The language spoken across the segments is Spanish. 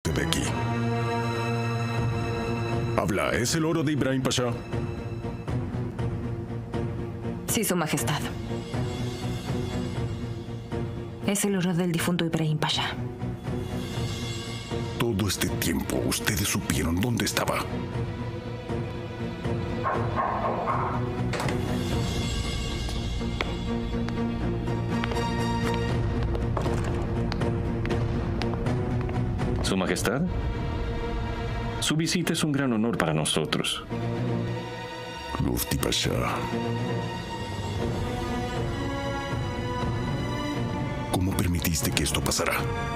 sacaste de aquí? Habla, ¿es el oro de Ibrahim Pasha? Sí, Su Majestad. Es el oro del difunto Ibrahim Pasha. Todo este tiempo, ustedes supieron dónde estaba. Su Majestad, su visita es un gran honor para nosotros. Lufti Pasha. ¿Cómo permitiste que esto pasara?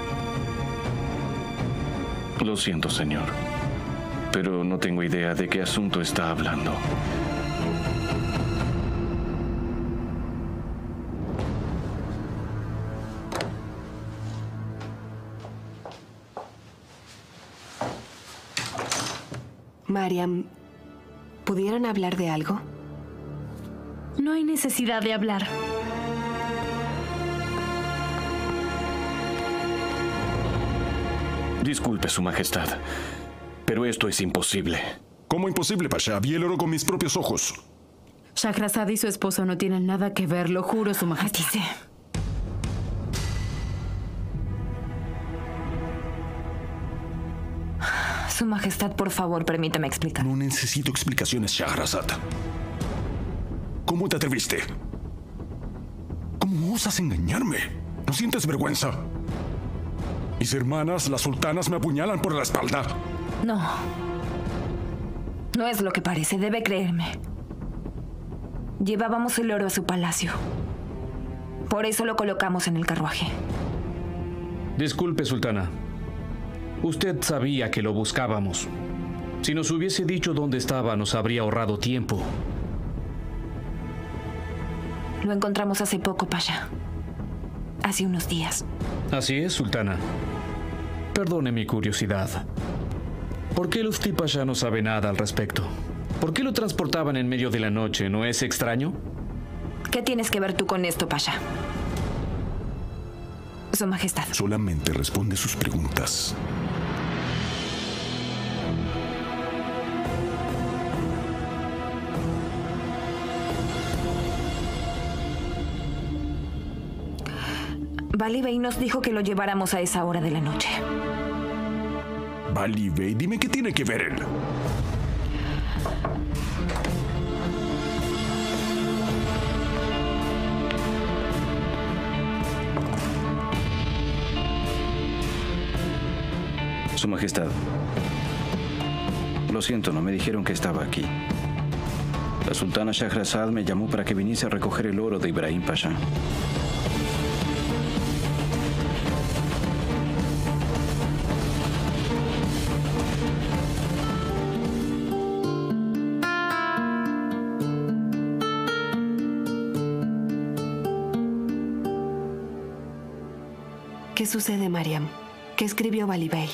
Lo siento, señor, pero no tengo idea de qué asunto está hablando. Mariam, ¿pudieron hablar de algo? No hay necesidad de hablar. Disculpe, Su Majestad, pero esto es imposible. ¿Cómo imposible, Pasha? Vi el oro con mis propios ojos. Shahrazad y su esposo no tienen nada que ver, lo juro, Su Majestad. Dice. Su Majestad, por favor, permítame explicar. No necesito explicaciones, Shahrazad. ¿Cómo te atreviste? ¿Cómo osas engañarme? ¿No sientes vergüenza? Mis hermanas, las sultanas, me apuñalan por la espalda. No. No es lo que parece, debe creerme. Llevábamos el oro a su palacio. Por eso lo colocamos en el carruaje. Disculpe, sultana. Usted sabía que lo buscábamos. Si nos hubiese dicho dónde estaba, nos habría ahorrado tiempo. Lo encontramos hace poco, Pasha. Hace unos días. Así es, sultana. Perdone mi curiosidad. ¿Por qué Lufti Pasha no sabe nada al respecto? ¿Por qué lo transportaban en medio de la noche? ¿No es extraño? ¿Qué tienes que ver tú con esto, Pasha? Su Majestad. Solamente responde sus preguntas. Bali Bey nos dijo que lo lleváramos a esa hora de la noche. Bali Bey, dime qué tiene que ver él. Su Majestad, lo siento, no me dijeron que estaba aquí. La sultana Shahrazad me llamó para que viniese a recoger el oro de Ibrahim Pasha. ¿Qué sucede, Mariam? ¿Qué escribió Bali Bey?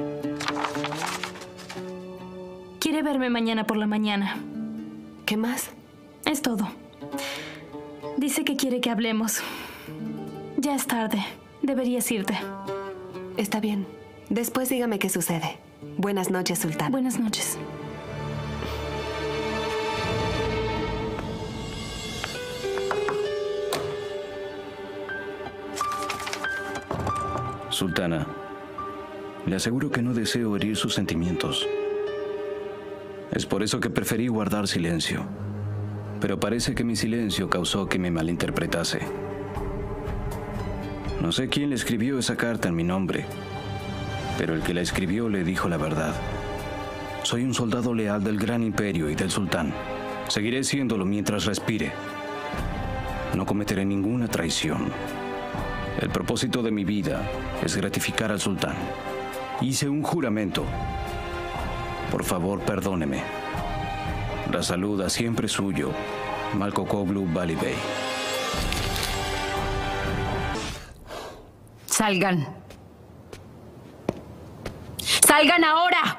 Quiere verme mañana por la mañana. ¿Qué más? Es todo. Dice que quiere que hablemos. Ya es tarde. Deberías irte. Está bien. Después dígame qué sucede. Buenas noches, sultán. Buenas noches. Sultana, le aseguro que no deseo herir sus sentimientos. Es por eso que preferí guardar silencio. Pero parece que mi silencio causó que me malinterpretase. No sé quién le escribió esa carta en mi nombre, pero el que la escribió le dijo la verdad. Soy un soldado leal del gran imperio y del sultán. Seguiré siéndolo mientras respire. No cometeré ninguna traición. El propósito de mi vida es gratificar al sultán. Hice un juramento. Por favor, perdóneme. La saluda siempre suyo, Malkokoglu Bali Bey. Salgan. ¡Salgan ahora!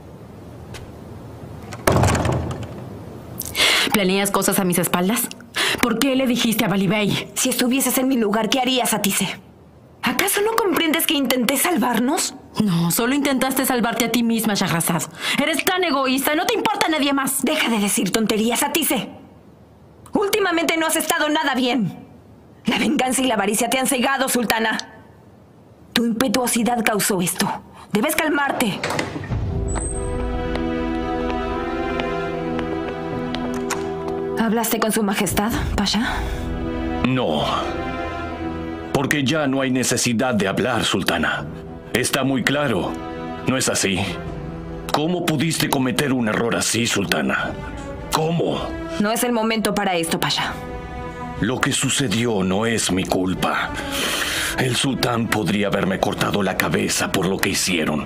¿Planeas cosas a mis espaldas? ¿Por qué le dijiste a Bali Bey? Si estuvieses en mi lugar, ¿qué harías, Atice? ¿Acaso no comprendes que intenté salvarnos? No, solo intentaste salvarte a ti misma, Shahrazad. Eres tan egoísta, no te importa nadie más. Deja de decir tonterías, Atice. Últimamente no has estado nada bien. La venganza y la avaricia te han cegado, Sultana. Tu impetuosidad causó esto. Debes calmarte. ¿Hablaste con su majestad, Pasha? No. Porque ya no hay necesidad de hablar, Sultana. Está muy claro. ¿No es así? ¿Cómo pudiste cometer un error así, Sultana? ¿Cómo? No es el momento para esto, Pasha. Lo que sucedió no es mi culpa. El sultán podría haberme cortado la cabeza por lo que hicieron.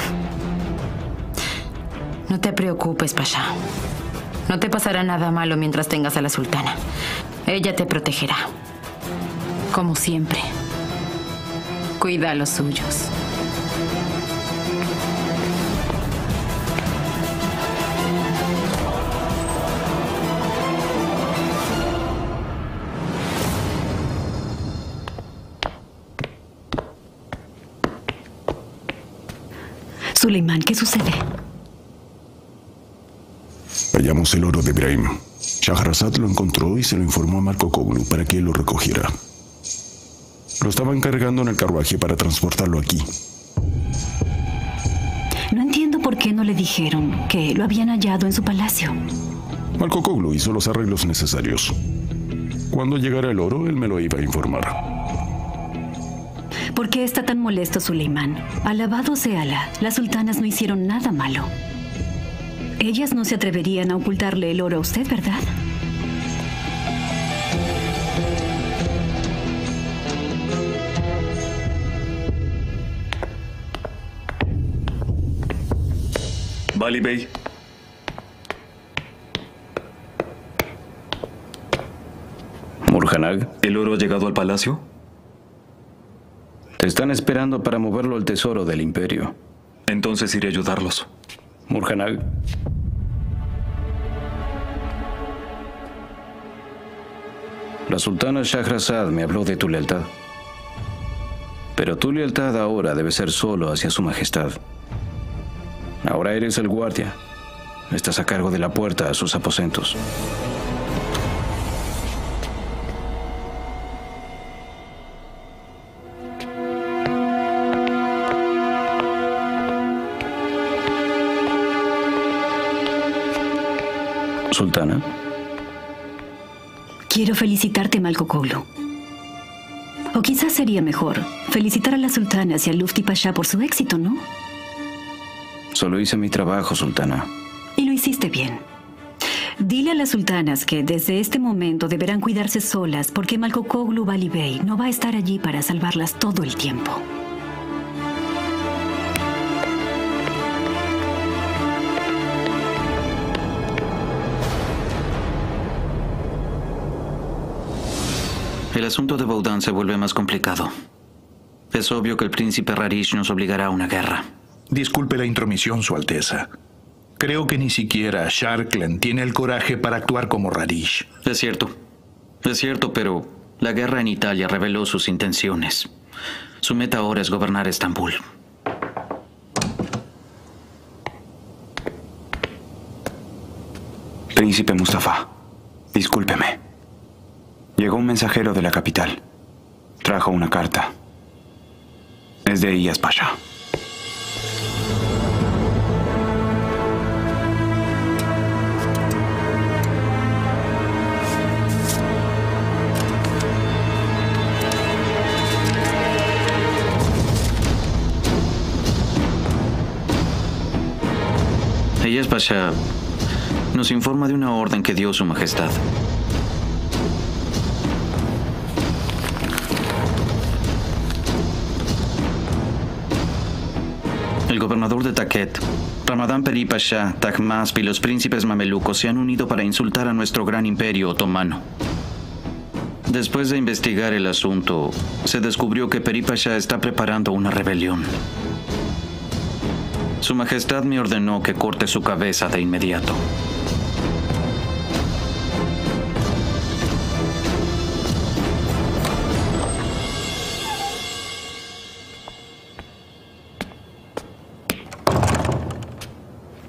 No te preocupes, Pasha. No te pasará nada malo mientras tengas a la sultana. Ella te protegerá. Como siempre. Cuida a los suyos. Suleimán, ¿qué sucede? Hallamos el oro de Ibrahim. Shahrazad lo encontró y se lo informó a Marco Koglu para que él lo recogiera. Lo estaban cargando en el carruaje para transportarlo aquí. No entiendo por qué no le dijeron que lo habían hallado en su palacio. Marco Koglu hizo los arreglos necesarios. Cuando llegara el oro, él me lo iba a informar. ¿Por qué está tan molesto Suleimán? Alabado sea Alá, las sultanas no hicieron nada malo. Ellas no se atreverían a ocultarle el oro a usted, ¿verdad? Bali Bey. Murhanag, ¿El oro ha llegado al palacio? te están esperando para moverlo al tesoro del imperio. Entonces iré a ayudarlos. Murhanag. La sultana Shahrazad me habló de tu lealtad. Pero tu lealtad ahora debe ser solo hacia su majestad. Ahora eres el guardia. Estás a cargo de la puerta a sus aposentos. Sultana. Quiero felicitarte, Marco Koglu. O quizás sería mejor felicitar a las sultanas y al Lufti Pasha por su éxito, ¿no? Solo hice mi trabajo, sultana. Y lo hiciste bien. Dile a las sultanas que desde este momento deberán cuidarse solas porque Marco Koglu Bali Bey no va a estar allí para salvarlas todo el tiempo. El asunto de Baudan se vuelve más complicado. Es obvio que el príncipe Rarish nos obligará a una guerra. Disculpe la intromisión, Su Alteza. Creo que ni siquiera Sharklen tiene el coraje para actuar como Rarish. Es cierto, pero la guerra en Italia reveló sus intenciones. Su meta ahora es gobernar Estambul. Príncipe Mustafa, discúlpeme. Llegó un mensajero de la capital. Trajo una carta. Es de Iyaz Pasha. Iyaz Pasha nos informa de una orden que dio su majestad. El gobernador de Taket, Ramadán Peri Pasha, Tahmasp y los príncipes mamelucos se han unido para insultar a nuestro gran imperio otomano. Después de investigar el asunto, se descubrió que Peri Pasha está preparando una rebelión. Su majestad me ordenó que corte su cabeza de inmediato.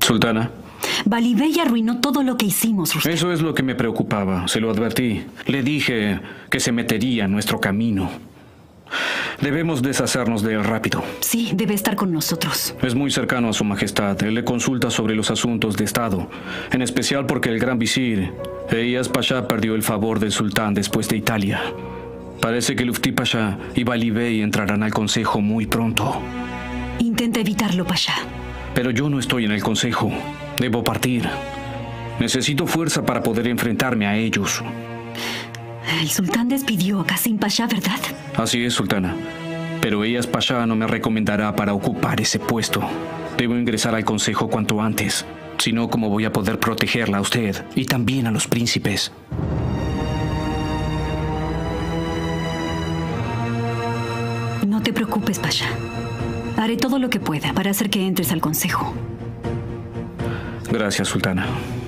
Sultana. Vali Bey arruinó todo lo que hicimos, Rustem. Eso es lo que me preocupaba. Se lo advertí. Le dije que se metería en nuestro camino. Debemos deshacernos de él rápido. Sí, debe estar con nosotros. Es muy cercano a su majestad. Él le consulta sobre los asuntos de Estado. En especial porque el gran visir, Eyas Pasha, perdió el favor del sultán después de Italia. Parece que Lufti Pasha y Vali Bey entrarán al consejo muy pronto. Intenta evitarlo, Pasha. Pero yo no estoy en el consejo. Debo partir. Necesito fuerza para poder enfrentarme a ellos. El sultán despidió a Qasim Pasha, ¿verdad? Así es, sultana. Pero Eyas Pasha no me recomendará para ocupar ese puesto. Debo ingresar al consejo cuanto antes. Si no, ¿cómo voy a poder protegerla a usted y también a los príncipes? No te preocupes, Pasha. Haré todo lo que pueda para hacer que entres al consejo. Gracias, sultana.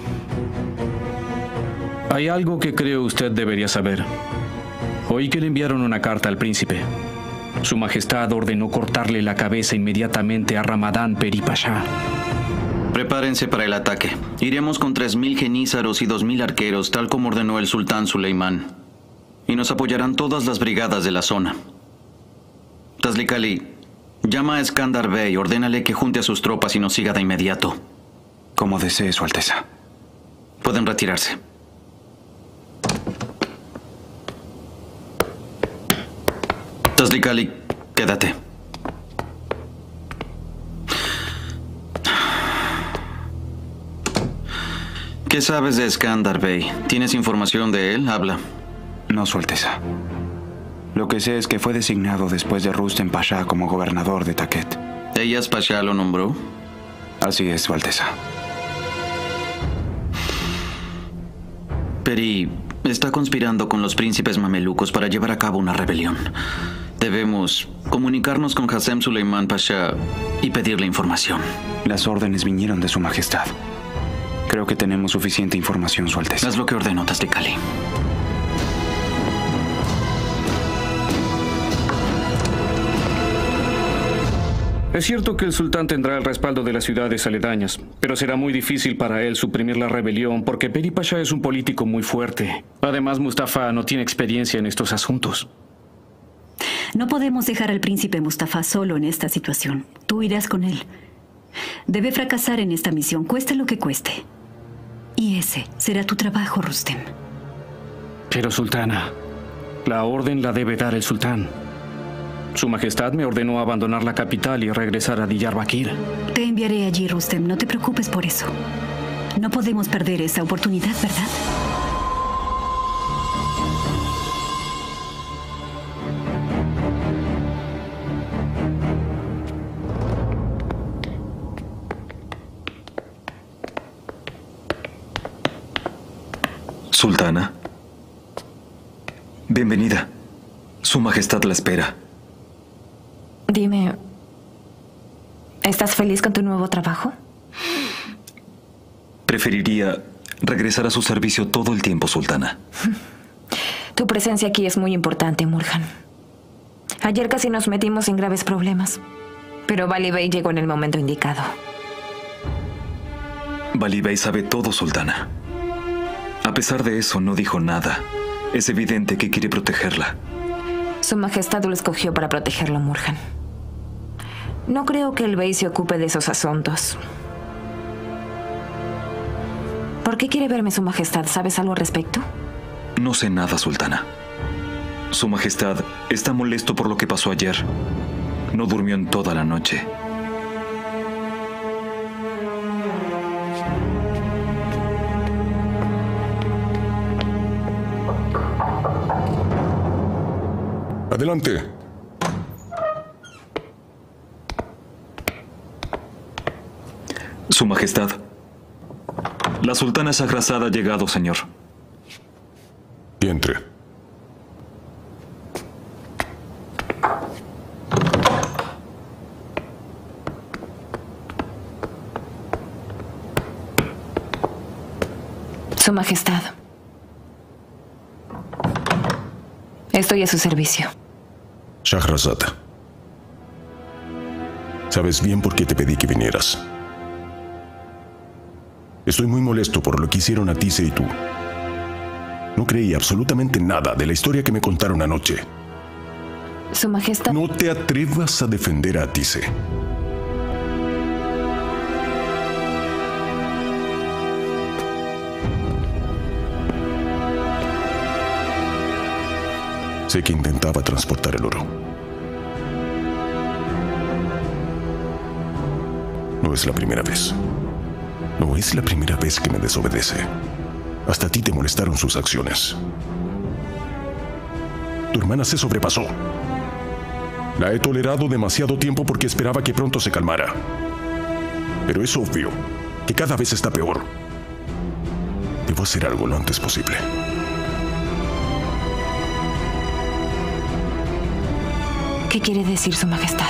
Hay algo que creo usted debería saber. Oí que le enviaron una carta al príncipe. Su majestad ordenó cortarle la cabeza inmediatamente a Ramadán Peri Pasha. Prepárense para el ataque. Iremos con 3.000 genízaros y 2.000 arqueros, tal como ordenó el sultán Suleimán. Y nos apoyarán todas las brigadas de la zona. Tazlik Ali, llama a Skandar Bey, ordénale que junte a sus tropas y nos siga de inmediato. Como desee, Su Alteza. Pueden retirarse. Tazlik Ali, quédate. ¿Qué sabes de Skandar Bey? ¿Tienes información de él? Habla. No, Su Alteza. Lo que sé es que fue designado después de Rustem Pasha como gobernador de Taket. ¿Eyas Pasha lo nombró? Así es, Su Alteza. Peri está conspirando con los príncipes mamelucos para llevar a cabo una rebelión. Debemos comunicarnos con Qasem Suleiman Pasha y pedirle información. Las órdenes vinieron de Su Majestad. Creo que tenemos suficiente información, Su Alteza. Haz lo que ordenó Tazlik Ali. Es cierto que el sultán tendrá el respaldo de las ciudades aledañas, pero será muy difícil para él suprimir la rebelión porque Peri Pasha es un político muy fuerte. Además, Mustafa no tiene experiencia en estos asuntos. No podemos dejar al príncipe Mustafa solo en esta situación. Tú irás con él. Debe fracasar en esta misión, cueste lo que cueste. Y ese será tu trabajo, Rustem. Pero, sultana, la orden la debe dar el sultán. Su majestad me ordenó abandonar la capital y regresar a Diyarbakir. Te enviaré allí, Rustem. No te preocupes por eso. No podemos perder esa oportunidad, ¿verdad? Sultana. Bienvenida. Su Majestad la espera. Dime, ¿estás feliz con tu nuevo trabajo? Preferiría regresar a su servicio todo el tiempo, Sultana. Tu presencia aquí es muy importante, Murhan. Ayer casi nos metimos en graves problemas, pero Vali Bey llegó en el momento indicado. Vali Bey sabe todo, Sultana. A pesar de eso, no dijo nada. Es evidente que quiere protegerla. Su Majestad lo escogió para protegerlo, Murhan. No creo que el Bey se ocupe de esos asuntos. ¿Por qué quiere verme, Su Majestad? ¿Sabes algo al respecto? No sé nada, Sultana. Su Majestad está molesto por lo que pasó ayer. No durmió en toda la noche. Adelante. Su Majestad. La sultana Shahrazad ha llegado, señor. Y entre. Su Majestad. Estoy a su servicio. Shahrazad. Sabes bien por qué te pedí que vinieras. Estoy muy molesto por lo que hicieron a Tice y tú. No creí absolutamente nada de la historia que me contaron anoche. Su Majestad... No te atrevas a defender a Tice. Sé que intentaba transportar el oro. No es la primera vez. No es la primera vez que me desobedece. Hasta a ti te molestaron sus acciones. Tu hermana se sobrepasó. La he tolerado demasiado tiempo porque esperaba que pronto se calmara. Pero es obvio que cada vez está peor. Debo hacer algo lo antes posible. ¿Qué quiere decir Su Majestad?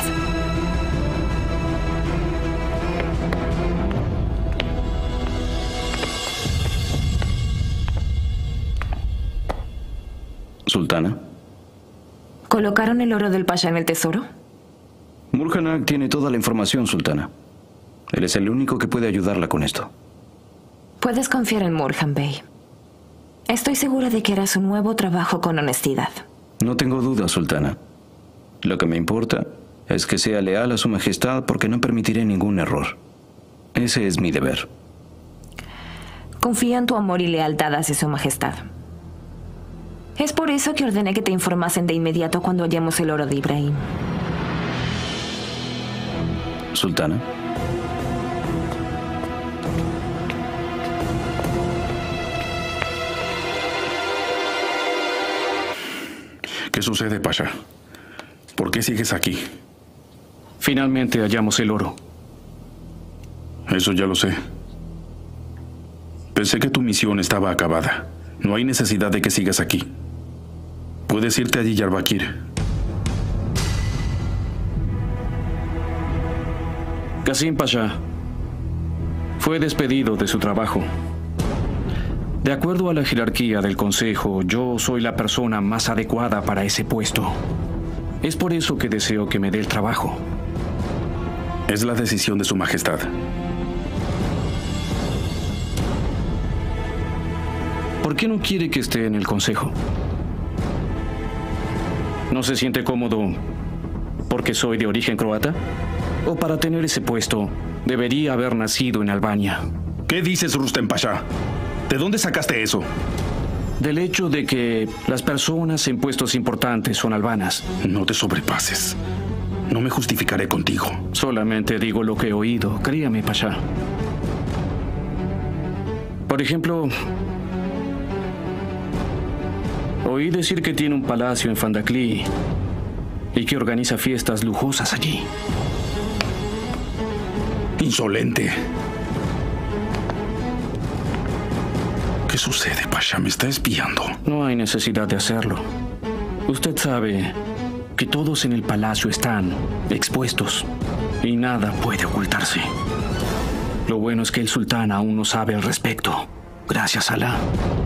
Sultana. ¿Colocaron el oro del Pasha en el tesoro? Murhanak tiene toda la información, Sultana. Él es el único que puede ayudarla con esto. Puedes confiar en Murhan Bey. Estoy segura de que hará su nuevo trabajo con honestidad. No tengo duda, Sultana. Lo que me importa es que sea leal a Su Majestad porque no permitiré ningún error. Ese es mi deber. Confío en tu amor y lealtad hacia Su Majestad. Es por eso que ordené que te informasen de inmediato cuando hallemos el oro de Ibrahim. Sultana. ¿Qué sucede, Pasha? ¿Por qué sigues aquí? Finalmente hallamos el oro. Eso ya lo sé. Pensé que tu misión estaba acabada. No hay necesidad de que sigas aquí. Puedes irte a Diyarbakir. Qasim Pasha fue despedido de su trabajo. De acuerdo a la jerarquía del Consejo, yo soy la persona más adecuada para ese puesto. Es por eso que deseo que me dé el trabajo. Es la decisión de Su Majestad. ¿Por qué no quiere que esté en el Consejo? ¿No se siente cómodo porque soy de origen croata? ¿O para tener ese puesto debería haber nacido en Albania? ¿Qué dices, Rustem Pasha? ¿De dónde sacaste eso? Del hecho de que las personas en puestos importantes son albanas. No te sobrepases. No me justificaré contigo. Solamente digo lo que he oído. Créame, Pasha. Por ejemplo, oí decir que tiene un palacio en Fandakli y que organiza fiestas lujosas allí. Insolente. ¿Qué sucede, Pasha? ¿Me está espiando? No hay necesidad de hacerlo. Usted sabe que todos en el palacio están expuestos y nada puede ocultarse. Lo bueno es que el sultán aún no sabe al respecto. Gracias a Alá.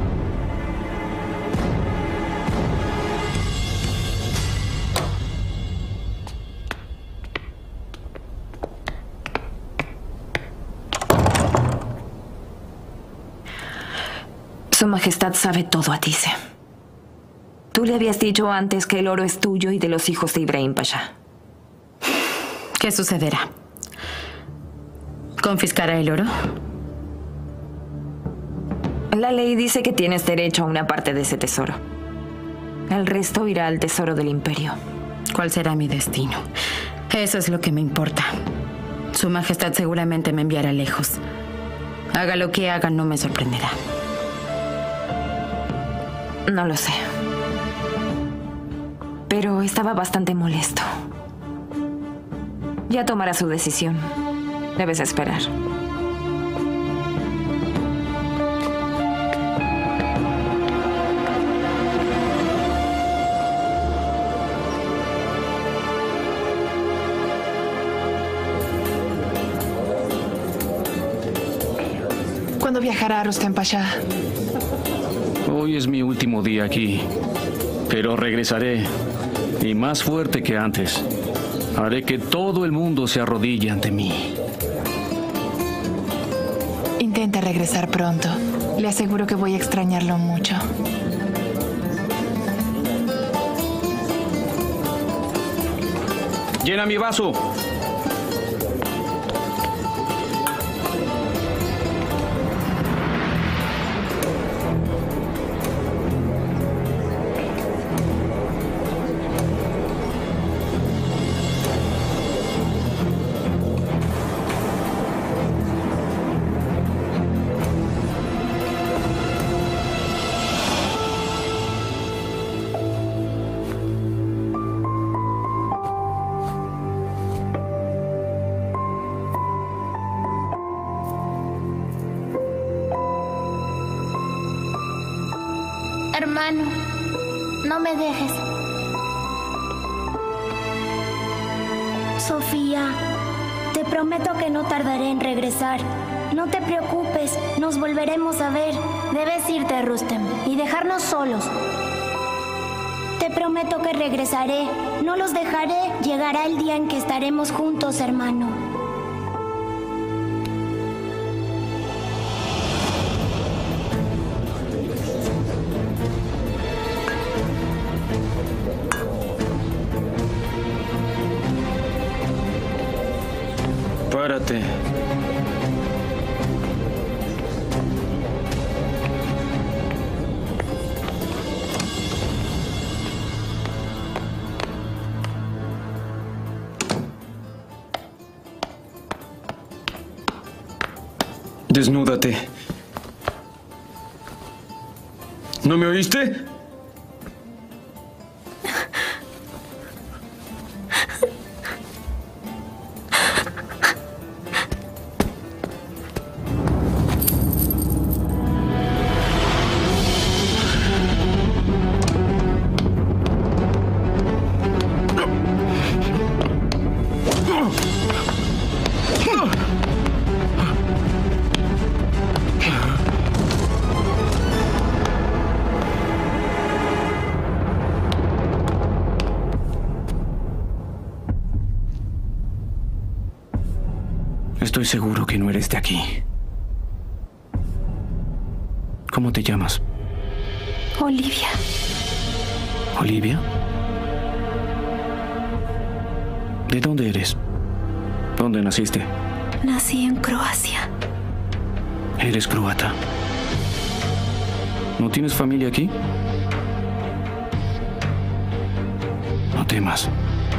Su Majestad sabe todo, Atice. Tú le habías dicho antes que el oro es tuyo y de los hijos de Ibrahim Pasha. ¿Qué sucederá? ¿Confiscará el oro? La ley dice que tienes derecho a una parte de ese tesoro. El resto irá al tesoro del imperio. ¿Cuál será mi destino? Eso es lo que me importa. Su Majestad seguramente me enviará lejos. Haga lo que haga, no me sorprenderá. No lo sé. Pero estaba bastante molesto. Ya tomará su decisión. Debes esperar. ¿Cuándo viajará Rustem Pasha? Hoy es mi último día aquí, pero regresaré, y más fuerte que antes. Haré que todo el mundo se arrodille ante mí. intente regresar pronto. Le aseguro que voy a extrañarlo mucho. Llena mi vaso. Hermano, no me dejes. Sofía, te prometo que no tardaré en regresar. No te preocupes, nos volveremos a ver. Debes irte, Rustem, y dejarnos solos. Te prometo que regresaré. No los dejaré. Llegará el día en que estaremos juntos, hermano. Párate. Desnúdate. ¿No me oíste? Estoy seguro que no eres de aquí. ¿Cómo te llamas? Olivia. ¿Olivia? ¿De dónde eres? ¿Dónde naciste? Nací en Croacia. Eres croata. ¿No tienes familia aquí? No temas.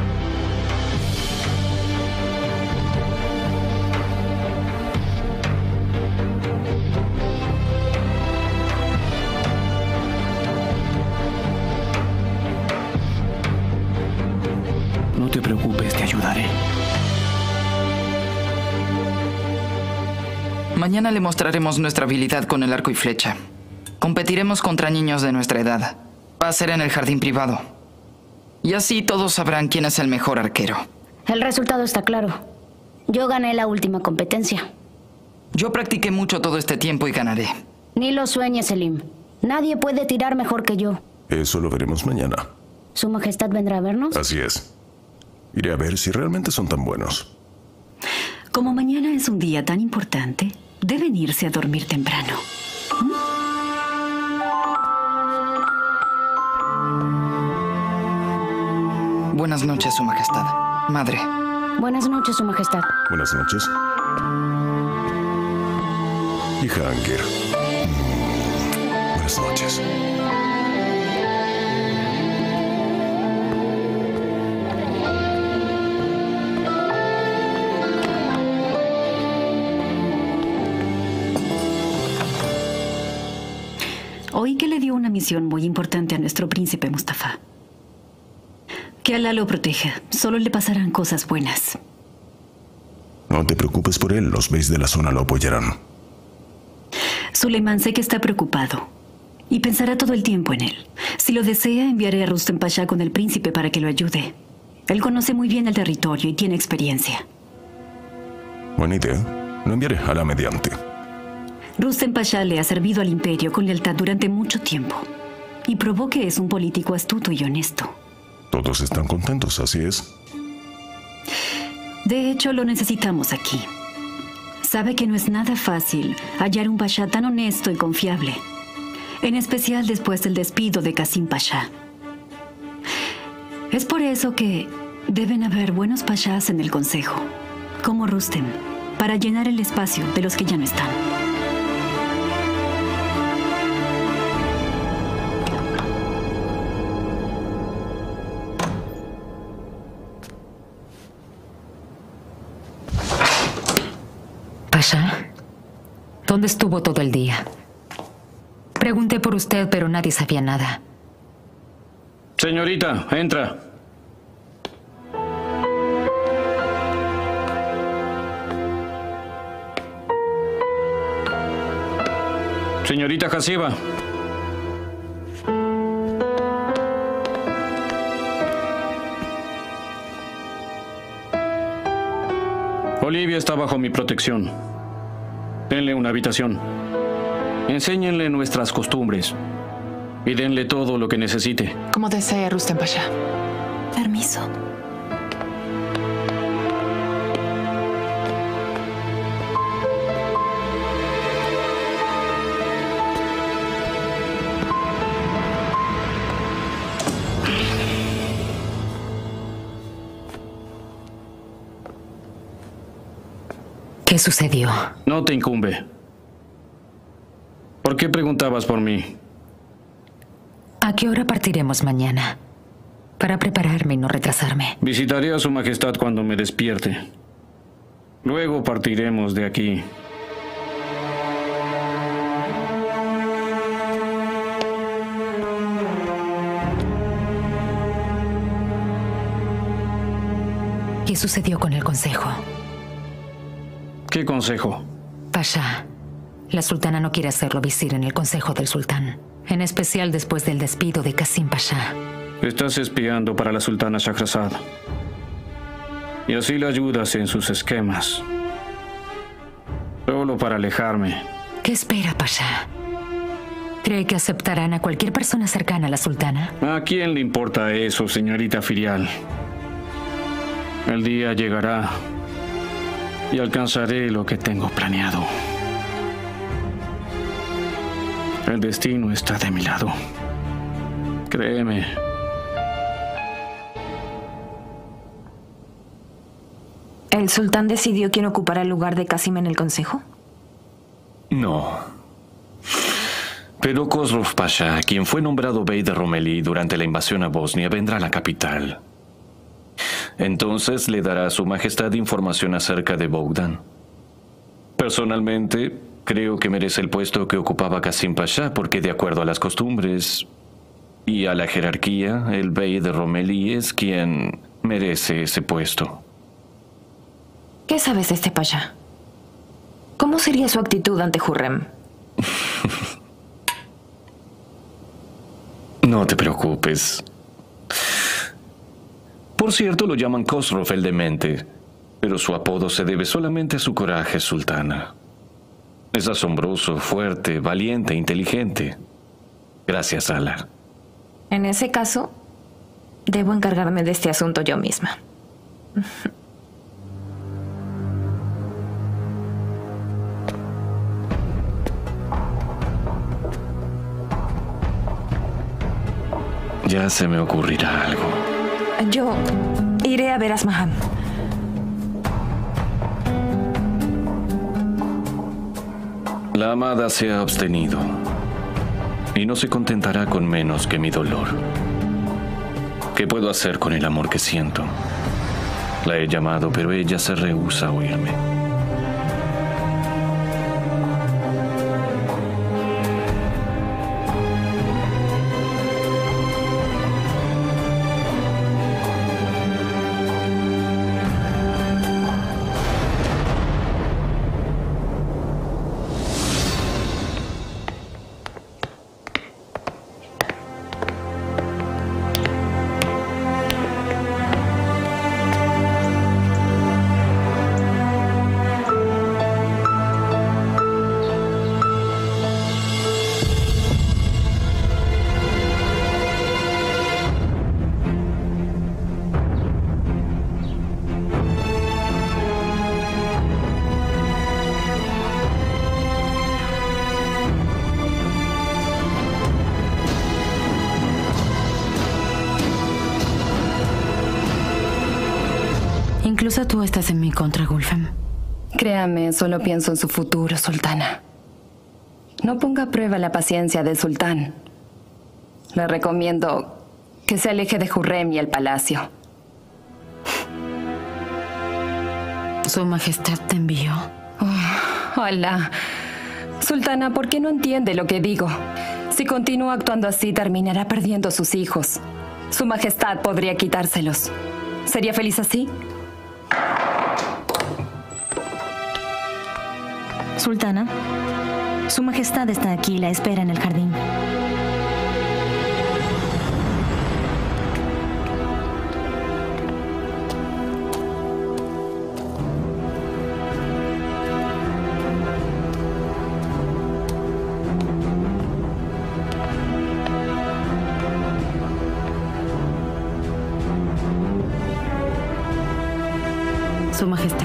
No te preocupes, te ayudaré. Mañana le mostraremos nuestra habilidad con el arco y flecha. Competiremos contra niños de nuestra edad. Va a ser en el jardín privado. Y así todos sabrán quién es el mejor arquero. El resultado está claro. Yo gané la última competencia. Yo practiqué mucho todo este tiempo y ganaré. Ni lo sueñes, Selim. Nadie puede tirar mejor que yo. Eso lo veremos mañana. ¿Su Majestad vendrá a vernos? Así es. Iré a ver si realmente son tan buenos. Como mañana es un día tan importante, deben irse a dormir temprano. Buenas noches, Su Majestad. Madre. Buenas noches, Su Majestad. Buenas noches. Hija Anger. Buenas noches. Oí que le dio una misión muy importante a nuestro príncipe Mustafa. Que Alá lo proteja. Solo le pasarán cosas buenas. No te preocupes por él. Los Beys de la zona lo apoyarán. Suleiman sé que está preocupado. Y pensará todo el tiempo en él. Si lo desea, enviaré a Rustem Pasha con el príncipe para que lo ayude. Él conoce muy bien el territorio y tiene experiencia. Buena idea. Lo enviaré a la mediante. Rustem Pasha le ha servido al imperio con lealtad durante mucho tiempo. Y probó que es un político astuto y honesto. Todos están contentos, así es. De hecho, lo necesitamos aquí. Sabe que no es nada fácil hallar un pasha tan honesto y confiable, en especial después del despido de Qasim Pasha. Es por eso que deben haber buenos pashas en el consejo, como Rustem, para llenar el espacio de los que ya no están. Pasha, ¿dónde estuvo todo el día? Pregunté por usted, pero nadie sabía nada. Señorita, entra. Señorita Hasiba. Olivia está bajo mi protección. Denle una habitación. Enséñenle nuestras costumbres. Y denle todo lo que necesite. Como desee, Rustem Pasha. Permiso. ¿Qué sucedió? No te incumbe. ¿Por qué preguntabas por mí? ¿A qué hora partiremos mañana? Para prepararme y no retrasarme. Visitaré a Su Majestad cuando me despierte. Luego partiremos de aquí. ¿Qué sucedió con el consejo? ¿Qué consejo? Pasha, la sultana no quiere hacerlo visir en el consejo del sultán. En especial después del despido de Qasim Pasha. Estás espiando para la sultana Shahrazad. Y así la ayudas en sus esquemas. Solo para alejarme. ¿Qué espera, Pasha? ¿Cree que aceptarán a cualquier persona cercana a la sultana? ¿A quién le importa eso, señorita Firial? El día llegará y alcanzaré lo que tengo planeado. El destino está de mi lado. Créeme. ¿El sultán decidió quién ocupará el lugar de Qasim en el consejo? No. Pero Khosrow Pasha, quien fue nombrado bey de Romelí durante la invasión a Bosnia, vendrá a la capital. Entonces le dará a Su Majestad información acerca de Bogdan. Personalmente, creo que merece el puesto que ocupaba Qasim Pasha porque, de acuerdo a las costumbres y a la jerarquía, el bey de Romelí es quien merece ese puesto. ¿Qué sabes de este Pasha? ¿Cómo sería su actitud ante Hurrem? No te preocupes. Por cierto, lo llaman Khosrow el Demente, pero su apodo se debe solamente a su coraje, sultana. Es asombroso, fuerte, valiente, inteligente. Gracias, Ala. En ese caso, debo encargarme de este asunto yo misma. Ya se me ocurrirá algo. Yo iré a ver a Asmahan. La amada se ha abstenido y no se contentará con menos que mi dolor. ¿Qué puedo hacer con el amor que siento? La he llamado, pero ella se rehúsa a oírme. Incluso tú estás en mi contra, Gulfem. Créame, solo pienso en su futuro, sultana. No ponga a prueba la paciencia del sultán. Le recomiendo que se aleje de Hurrem y el palacio. ¿Su Majestad te envió? Oh, hola. Sultana, ¿por qué no entiende lo que digo? Si continúa actuando así, terminará perdiendo sus hijos. Su Majestad podría quitárselos. ¿Sería feliz así? Sultana, Su Majestad está aquí y la espera en el jardín. Su Majestad.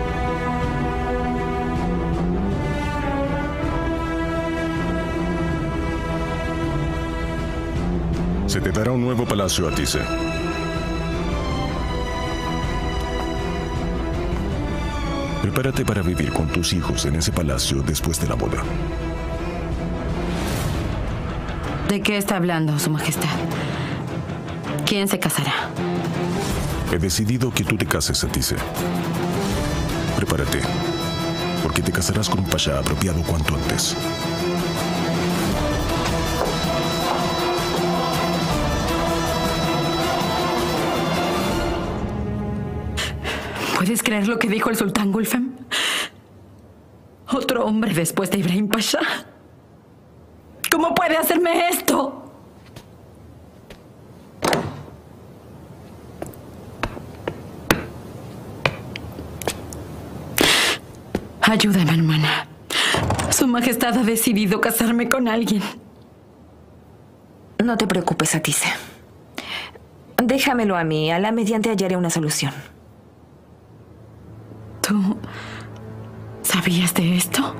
Se te dará un nuevo palacio, Atice. Prepárate para vivir con tus hijos en ese palacio después de la boda. ¿De qué está hablando, Su Majestad? ¿Quién se casará? He decidido que tú te cases, Atice. Prepárate, porque te casarás con un pasha apropiado cuanto antes. ¿Puedes creer lo que dijo el sultán Gulfem? ¿Otro hombre después de Ibrahim Pasha? ¿Cómo puede hacerme esto? Ayúdame, hermana. Su Majestad ha decidido casarme con alguien. No te preocupes, Atice. Déjamelo a mí. A la mediante hallaré una solución. ¿Tú sabías de esto?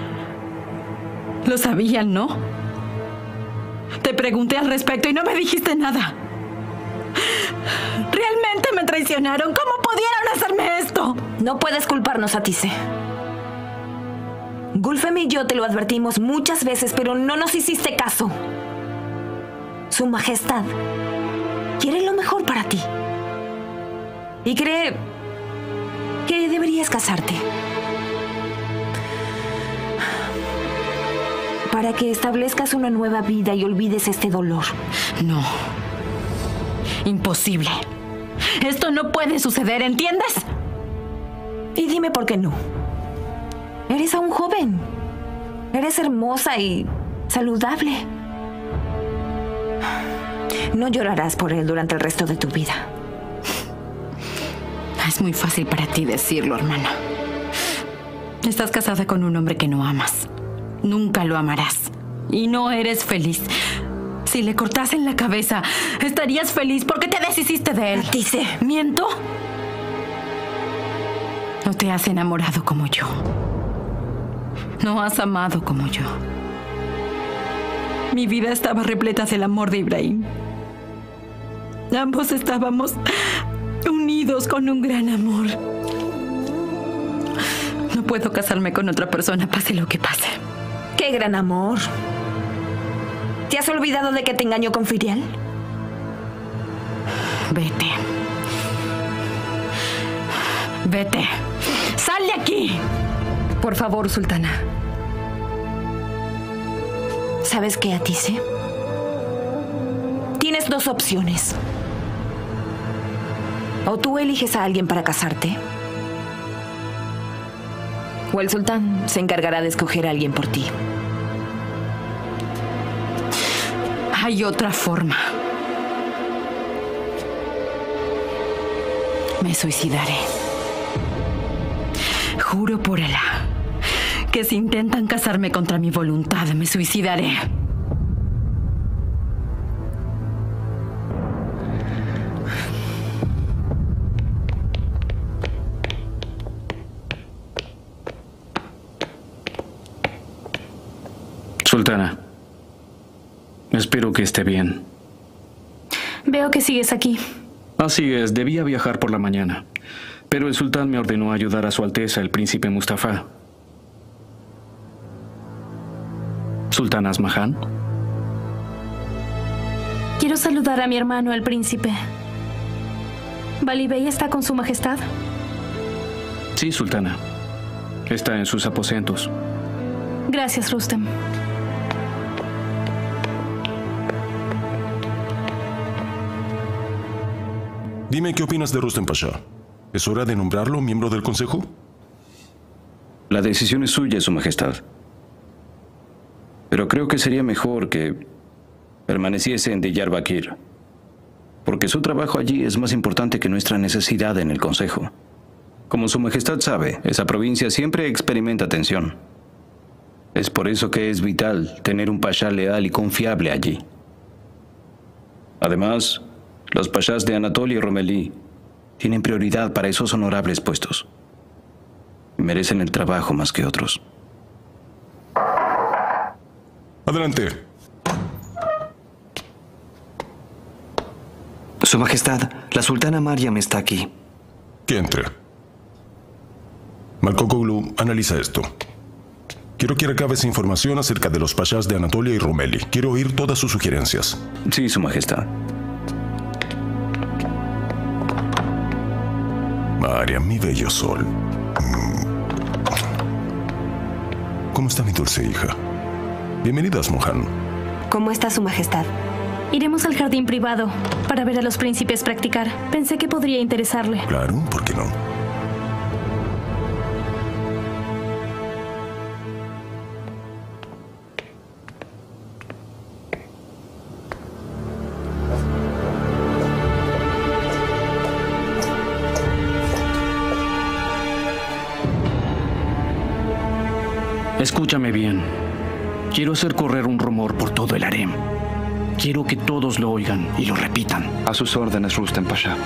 Lo sabían, ¿no? Te pregunté al respecto y no me dijiste nada. Realmente me traicionaron. ¿Cómo pudieron hacerme esto? No puedes culparnos, Atice. Gulfem y yo te lo advertimos muchas veces, pero no nos hiciste caso. Su Majestad quiere lo mejor para ti. Y cree que deberías casarte. Para que establezcas una nueva vida y olvides este dolor. No. Imposible. Esto no puede suceder, ¿entiendes? Y dime por qué no. Eres aún joven. Eres hermosa y saludable. No llorarás por él durante el resto de tu vida. Es muy fácil para ti decirlo, hermana. Estás casada con un hombre que no amas. Nunca lo amarás. Y no eres feliz. Si le cortasen la cabeza, estarías feliz porque te deshiciste de él. Dice, ¿miento? No te has enamorado como yo. No has amado como yo. Mi vida estaba repleta del amor de Ibrahim. Ambos estábamos unidos con un gran amor. No puedo casarme con otra persona, pase lo que pase. ¡Qué gran amor! ¿Te has olvidado de que te engañó con Firial? Vete. Vete. ¡Sal de aquí! Por favor, sultana. ¿Sabes qué, Atice? Tienes dos opciones. O tú eliges a alguien para casarte, o el sultán se encargará de escoger a alguien por ti. Hay otra forma. Me suicidaré. Juro por Alá que si intentan casarme contra mi voluntad, me suicidaré. Sultana, espero que esté bien. Veo que sigues aquí. Así es, debía viajar por la mañana. Pero el sultán me ordenó ayudar a Su Alteza, el príncipe Mustafa. Sultán Asmahan. Quiero saludar a mi hermano, el príncipe. ¿Vali Bey está con su majestad? Sí, sultana. Está en sus aposentos. Gracias, Rustem. Dime qué opinas de Rustem Pasha. ¿Es hora de nombrarlo miembro del consejo? La decisión es suya, Su Majestad. Pero creo que sería mejor que permaneciese en Diyarbakir, porque su trabajo allí es más importante que nuestra necesidad en el consejo. Como Su Majestad sabe, esa provincia siempre experimenta tensión. Es por eso que es vital tener un pasha leal y confiable allí. Además, los pashas de Anatolia y Romelí tienen prioridad para esos honorables puestos. Merecen el trabajo más que otros. Adelante. Su Majestad, la sultana Mariam está aquí. Que entre. Malkokoglu, analiza esto. Quiero que recabes información acerca de los pashas de Anatolia y Romelí. Quiero oír todas sus sugerencias. Sí, Su Majestad. Mariam, mi bello sol. ¿Cómo está mi dulce hija? Bienvenida, Asmahan. ¿Cómo está su majestad? Iremos al jardín privado para ver a los príncipes practicar. Pensé que podría interesarle. Claro, ¿por qué no? Escúchame bien. Quiero hacer correr un rumor por todo el harem. Quiero que todos lo oigan y lo repitan. A sus órdenes, Rustem Pasha.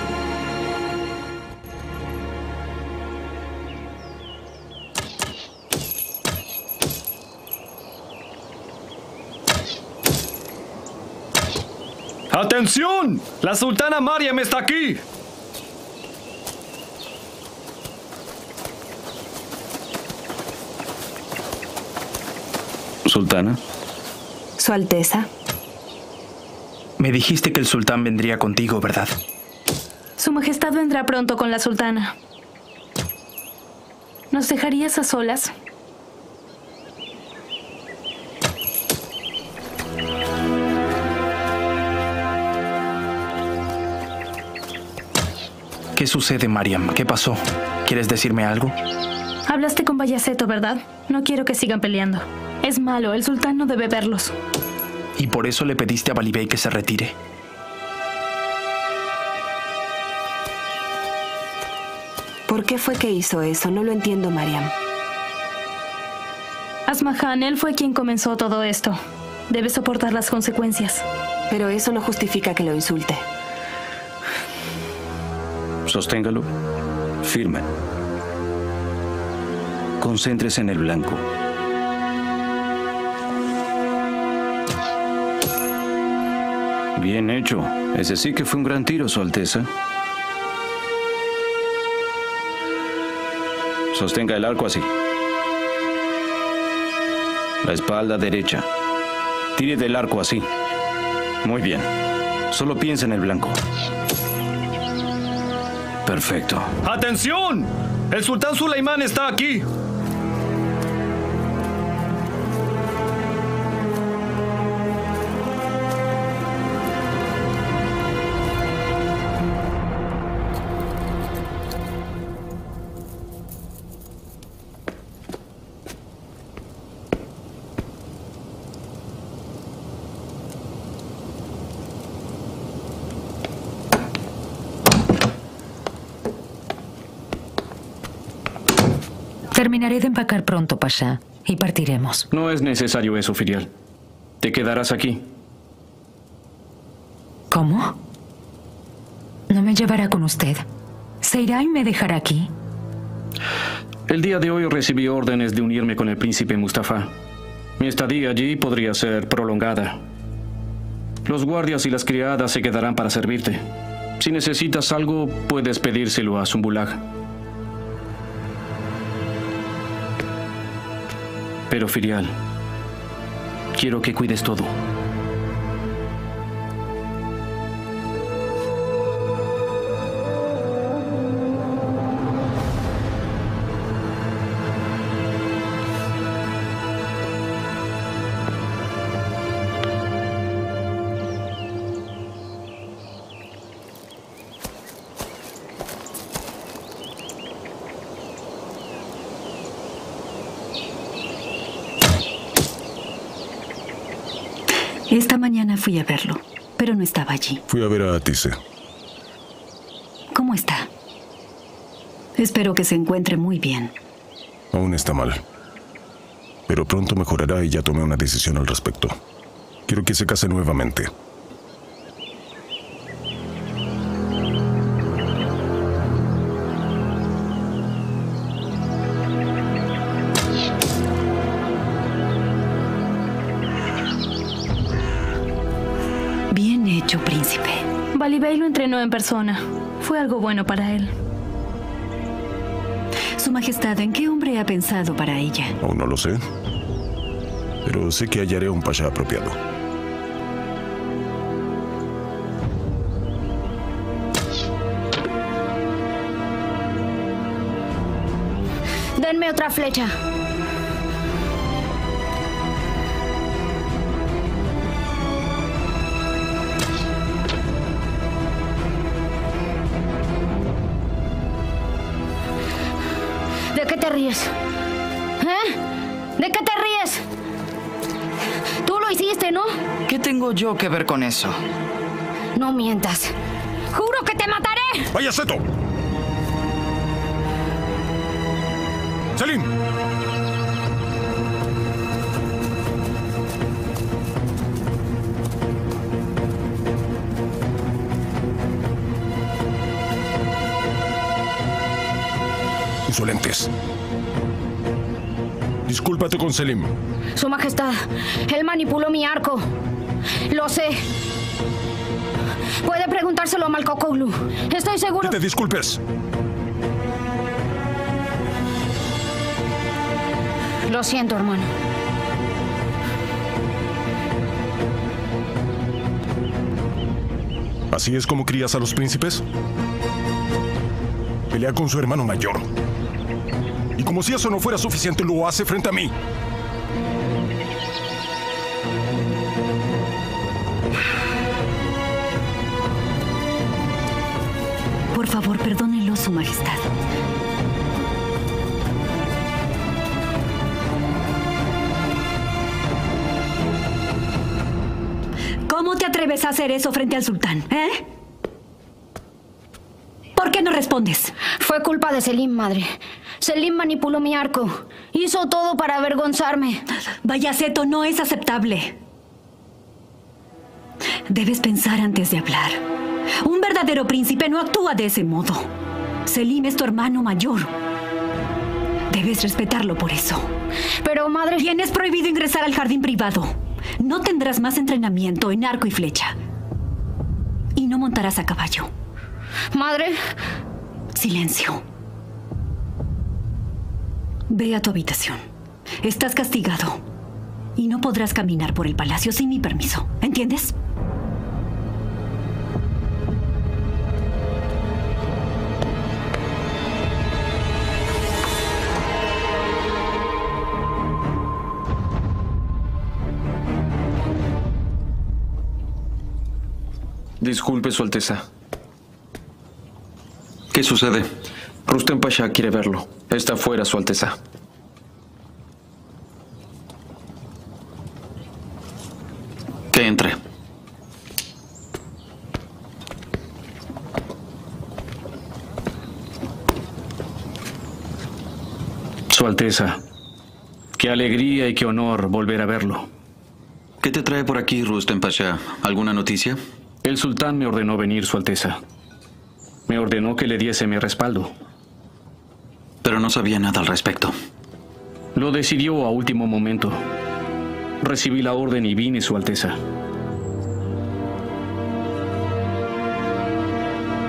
¡Atención! ¡La sultana Mariam está aquí! ¿Sultana? Su Alteza. Me dijiste que el sultán vendría contigo, ¿verdad? Su majestad vendrá pronto con la sultana. ¿Nos dejarías a solas? ¿Qué sucede, Mariam? ¿Qué pasó? ¿Quieres decirme algo? Hablaste con Bayaceto, ¿verdad? No quiero que sigan peleando. Es malo, el sultán no debe verlos. ¿Y por eso le pediste a Vali Bey que se retire? ¿Por qué fue que hizo eso? No lo entiendo, Mariam. Asmahan, él fue quien comenzó todo esto. Debe soportar las consecuencias. Pero eso no justifica que lo insulte. Sosténgalo. Firme. Concéntrese en el blanco. Bien hecho. Ese sí que fue un gran tiro, Su Alteza. Sostenga el arco así. La espalda derecha. Tire del arco así. Muy bien. Solo piensa en el blanco. Perfecto. ¡Atención! ¡El sultán Sulaimán está aquí! Terminaré de empacar pronto, Pasha, y partiremos. No es necesario eso, Firial. Te quedarás aquí. ¿Cómo? ¿No me llevará con usted? ¿Se irá y me dejará aquí? El día de hoy recibí órdenes de unirme con el príncipe Mustafa. Mi estadía allí podría ser prolongada. Los guardias y las criadas se quedarán para servirte. Si necesitas algo, puedes pedírselo a Zumbulag. Pero Firial, quiero que cuides todo. Esta mañana fui a verlo, pero no estaba allí. Fui a ver a Atise. ¿Cómo está? Espero que se encuentre muy bien. Aún está mal. Pero pronto mejorará y ya tomé una decisión al respecto. Quiero que se case nuevamente. Bien hecho, príncipe. Balibey lo entrenó en persona. Fue algo bueno para él. Su Majestad, ¿en qué hombre ha pensado para ella? Aún no lo sé. Pero sé que hallaré un pasha apropiado. Denme otra flecha. ¿De qué te ríes? ¿Eh? ¿De qué te ríes? Tú lo hiciste, ¿no? ¿Qué tengo yo que ver con eso? No mientas. ¡Juro que te mataré! ¡Vaya Seto! ¡Selim! Insolentes. Discúlpate con Selim. Su Majestad, él manipuló mi arco. Lo sé. Puede preguntárselo a Malkokoglu. Estoy seguro. Que te disculpes. Lo siento, hermano. ¿Así es como crías a los príncipes? Pelea con su hermano mayor. Y como si eso no fuera suficiente, lo hace frente a mí. Por favor, perdónenlo, Su Majestad. ¿Cómo te atreves a hacer eso frente al sultán, eh? ¿Por qué no respondes? Fue culpa de Selim, madre. Selim manipuló mi arco. Hizo todo para avergonzarme. Vaya Seto, no es aceptable. Debes pensar antes de hablar. Un verdadero príncipe no actúa de ese modo. Selim es tu hermano mayor. Debes respetarlo por eso. Pero, madre... Tienes prohibido ingresar al jardín privado. No tendrás más entrenamiento en arco y flecha. Y no montarás a caballo. Madre... Silencio. Ve a tu habitación. Estás castigado. Y no podrás caminar por el palacio sin mi permiso. ¿Entiendes? Disculpe, Su Alteza. ¿Qué sucede? Rustem Pasha quiere verlo. Está fuera, Su Alteza. Que entre. Su Alteza, qué alegría y qué honor volver a verlo. ¿Qué te trae por aquí, Rustem Pasha? ¿Alguna noticia? El sultán me ordenó venir, Su Alteza. Me ordenó que le diese mi respaldo. Pero no sabía nada al respecto. Lo decidió a último momento. Recibí la orden y vine, Su Alteza.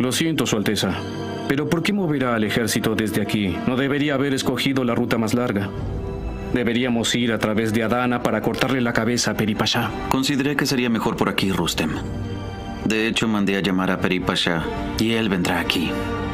Lo siento, Su Alteza. Pero ¿por qué moverá al ejército desde aquí? No debería haber escogido la ruta más larga. Deberíamos ir a través de Adana para cortarle la cabeza a Peri Pasha. Consideré que sería mejor por aquí, Rustem. De hecho, mandé a llamar a Peri Pasha y él vendrá aquí.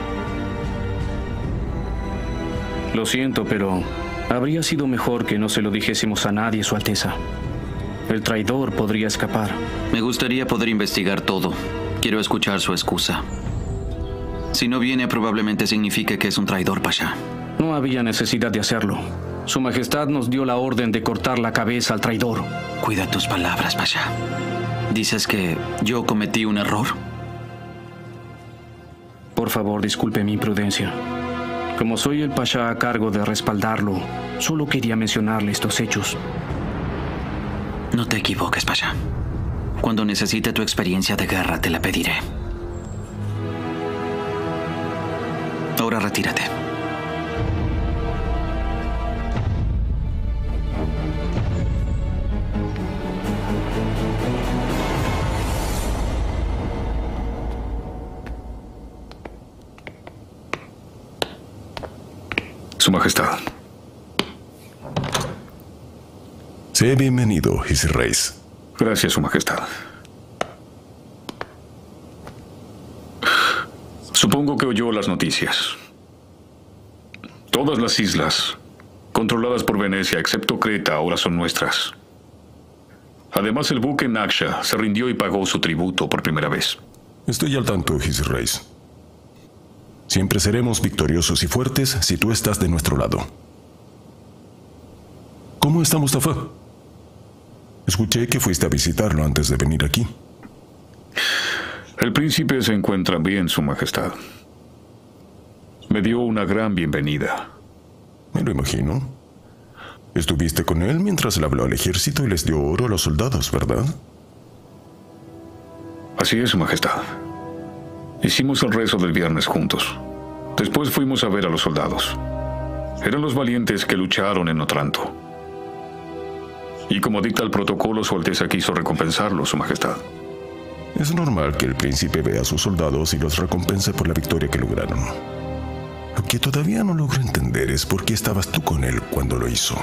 Lo siento, pero habría sido mejor que no se lo dijésemos a nadie, Su Alteza. El traidor podría escapar. Me gustaría poder investigar todo. Quiero escuchar su excusa. Si no viene, probablemente signifique que es un traidor, Pasha. No había necesidad de hacerlo. Su Majestad nos dio la orden de cortar la cabeza al traidor. Cuida tus palabras, Pasha. ¿Dices que yo cometí un error? Por favor, disculpe mi imprudencia. Como soy el Pasha a cargo de respaldarlo, solo quería mencionarle estos hechos. No te equivoques, Pasha. Cuando necesite tu experiencia de guerra, te la pediré. Ahora retírate. Su Majestad. Sea bienvenido, His Reis. Gracias, Su Majestad. Supongo que oyó las noticias. Todas las islas, controladas por Venecia, excepto Creta, ahora son nuestras. Además, el buque Naksha se rindió y pagó su tributo por primera vez. Estoy al tanto, His Reis. Siempre seremos victoriosos y fuertes si tú estás de nuestro lado. ¿Cómo está Mustafa? Escuché que fuiste a visitarlo antes de venir aquí. El príncipe se encuentra bien, Su Majestad. Me dio una gran bienvenida. Me lo imagino. Estuviste con él mientras le habló al ejército y les dio oro a los soldados, ¿verdad? Así es, Su Majestad. Hicimos el rezo del viernes juntos. Después fuimos a ver a los soldados. Eran los valientes que lucharon en Otranto. Y como dicta el protocolo, Su Alteza quiso recompensarlos, Su Majestad. Es normal que el príncipe vea a sus soldados y los recompense por la victoria que lograron. Lo que todavía no logro entender es por qué estabas tú con él cuando lo hizo.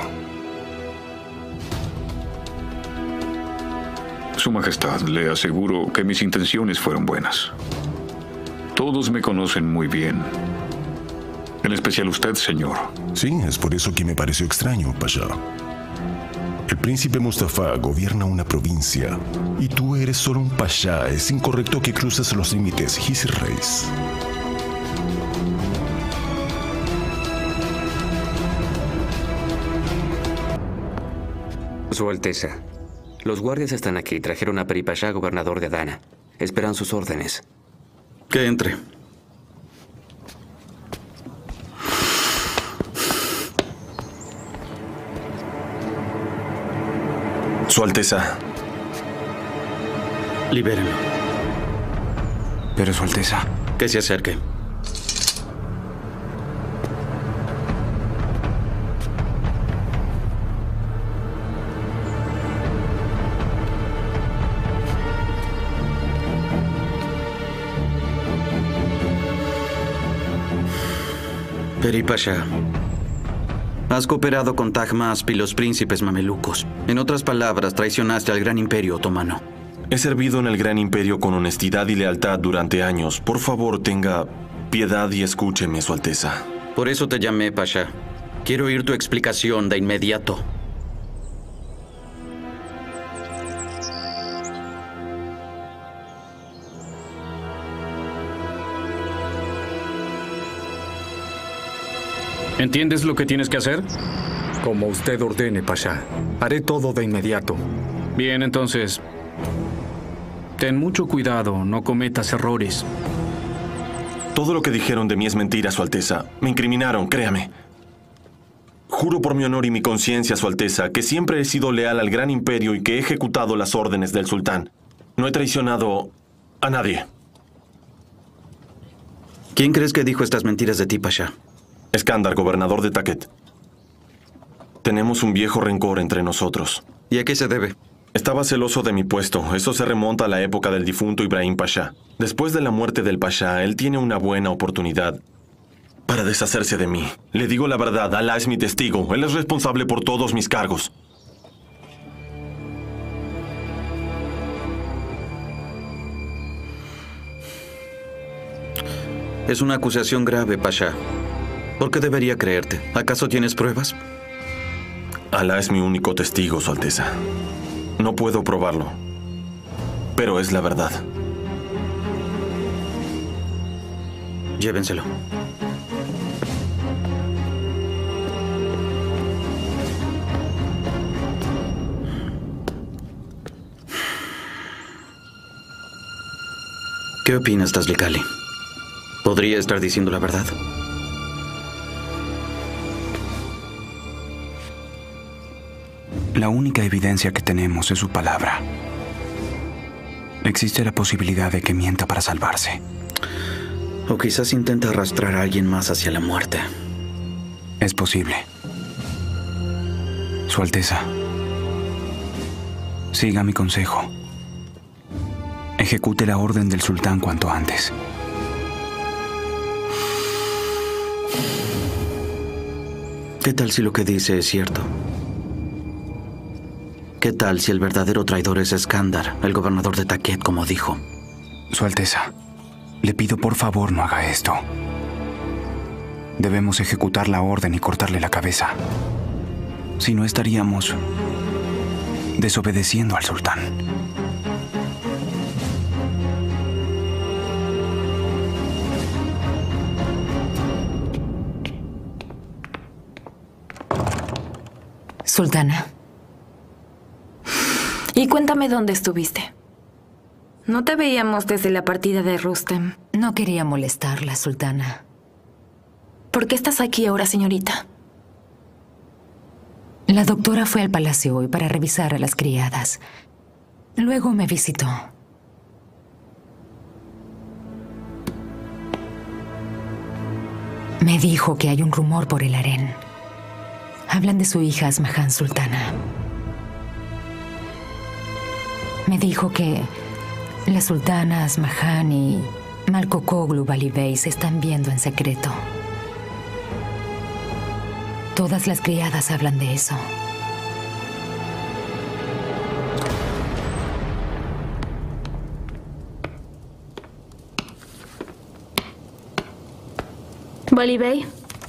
Su Majestad, le aseguro que mis intenciones fueron buenas. Todos me conocen muy bien. En especial usted, señor. Sí, es por eso que me pareció extraño, Pasha. El príncipe Mustafa gobierna una provincia y tú eres solo un pasha. Es incorrecto que cruces los límites, His Reis. Su Alteza, los guardias están aquí. Trajeron a Peri Pasha, gobernador de Adana. Esperan sus órdenes. Que entre. Su Alteza. Libérenlo. Pero, Su Alteza. Que se acerque. Peri Pasha, has cooperado con Tahmasp y los príncipes mamelucos. En otras palabras, traicionaste al gran imperio otomano. He servido en el gran imperio con honestidad y lealtad durante años. Por favor, tenga piedad y escúcheme, Su Alteza. Por eso te llamé, Pasha. Quiero oír tu explicación de inmediato. ¿Entiendes lo que tienes que hacer? Como usted ordene, Pasha. Haré todo de inmediato. Bien, entonces, ten mucho cuidado, no cometas errores. Todo lo que dijeron de mí es mentira, Su Alteza. Me incriminaron, créame. Juro por mi honor y mi conciencia, Su Alteza, que siempre he sido leal al gran imperio y que he ejecutado las órdenes del sultán. No he traicionado a nadie. ¿Quién crees que dijo estas mentiras de ti, Pasha? Skandar, gobernador de Taket. Tenemos un viejo rencor entre nosotros. ¿Y a qué se debe? Estaba celoso de mi puesto. Eso se remonta a la época del difunto Ibrahim Pasha. Después de la muerte del Pasha, él tiene una buena oportunidad para deshacerse de mí. Le digo la verdad, Alá es mi testigo. Él es responsable por todos mis cargos. Es una acusación grave, Pasha. ¿Por qué debería creerte? ¿Acaso tienes pruebas? Alá es mi único testigo, Su Alteza. No puedo probarlo, pero es la verdad. Llévenselo. ¿Qué opinas, Tazlicali? ¿Podría estar diciendo la verdad? La única evidencia que tenemos es su palabra. Existe la posibilidad de que mienta para salvarse. O quizás intenta arrastrar a alguien más hacia la muerte. Es posible. Su Alteza, siga mi consejo. Ejecute la orden del sultán cuanto antes. ¿Qué tal si lo que dice es cierto? ¿Qué tal si el verdadero traidor es Skandar, el gobernador de Taquet, como dijo? Su Alteza, le pido por favor no haga esto. Debemos ejecutar la orden y cortarle la cabeza. Si no, estaríamos desobedeciendo al sultán. Sultana. Y cuéntame dónde estuviste. No te veíamos desde la partida de Rustem. No quería molestarla, Sultana. ¿Por qué estás aquí ahora, señorita? La doctora fue al palacio hoy para revisar a las criadas. Luego me visitó. Me dijo que hay un rumor por el harén. Hablan de su hija Asmahan, Sultana. Me dijo que la sultana Asmahan y Malkokoglu Vali Bey se están viendo en secreto. Todas las criadas hablan de eso. Vali Bey.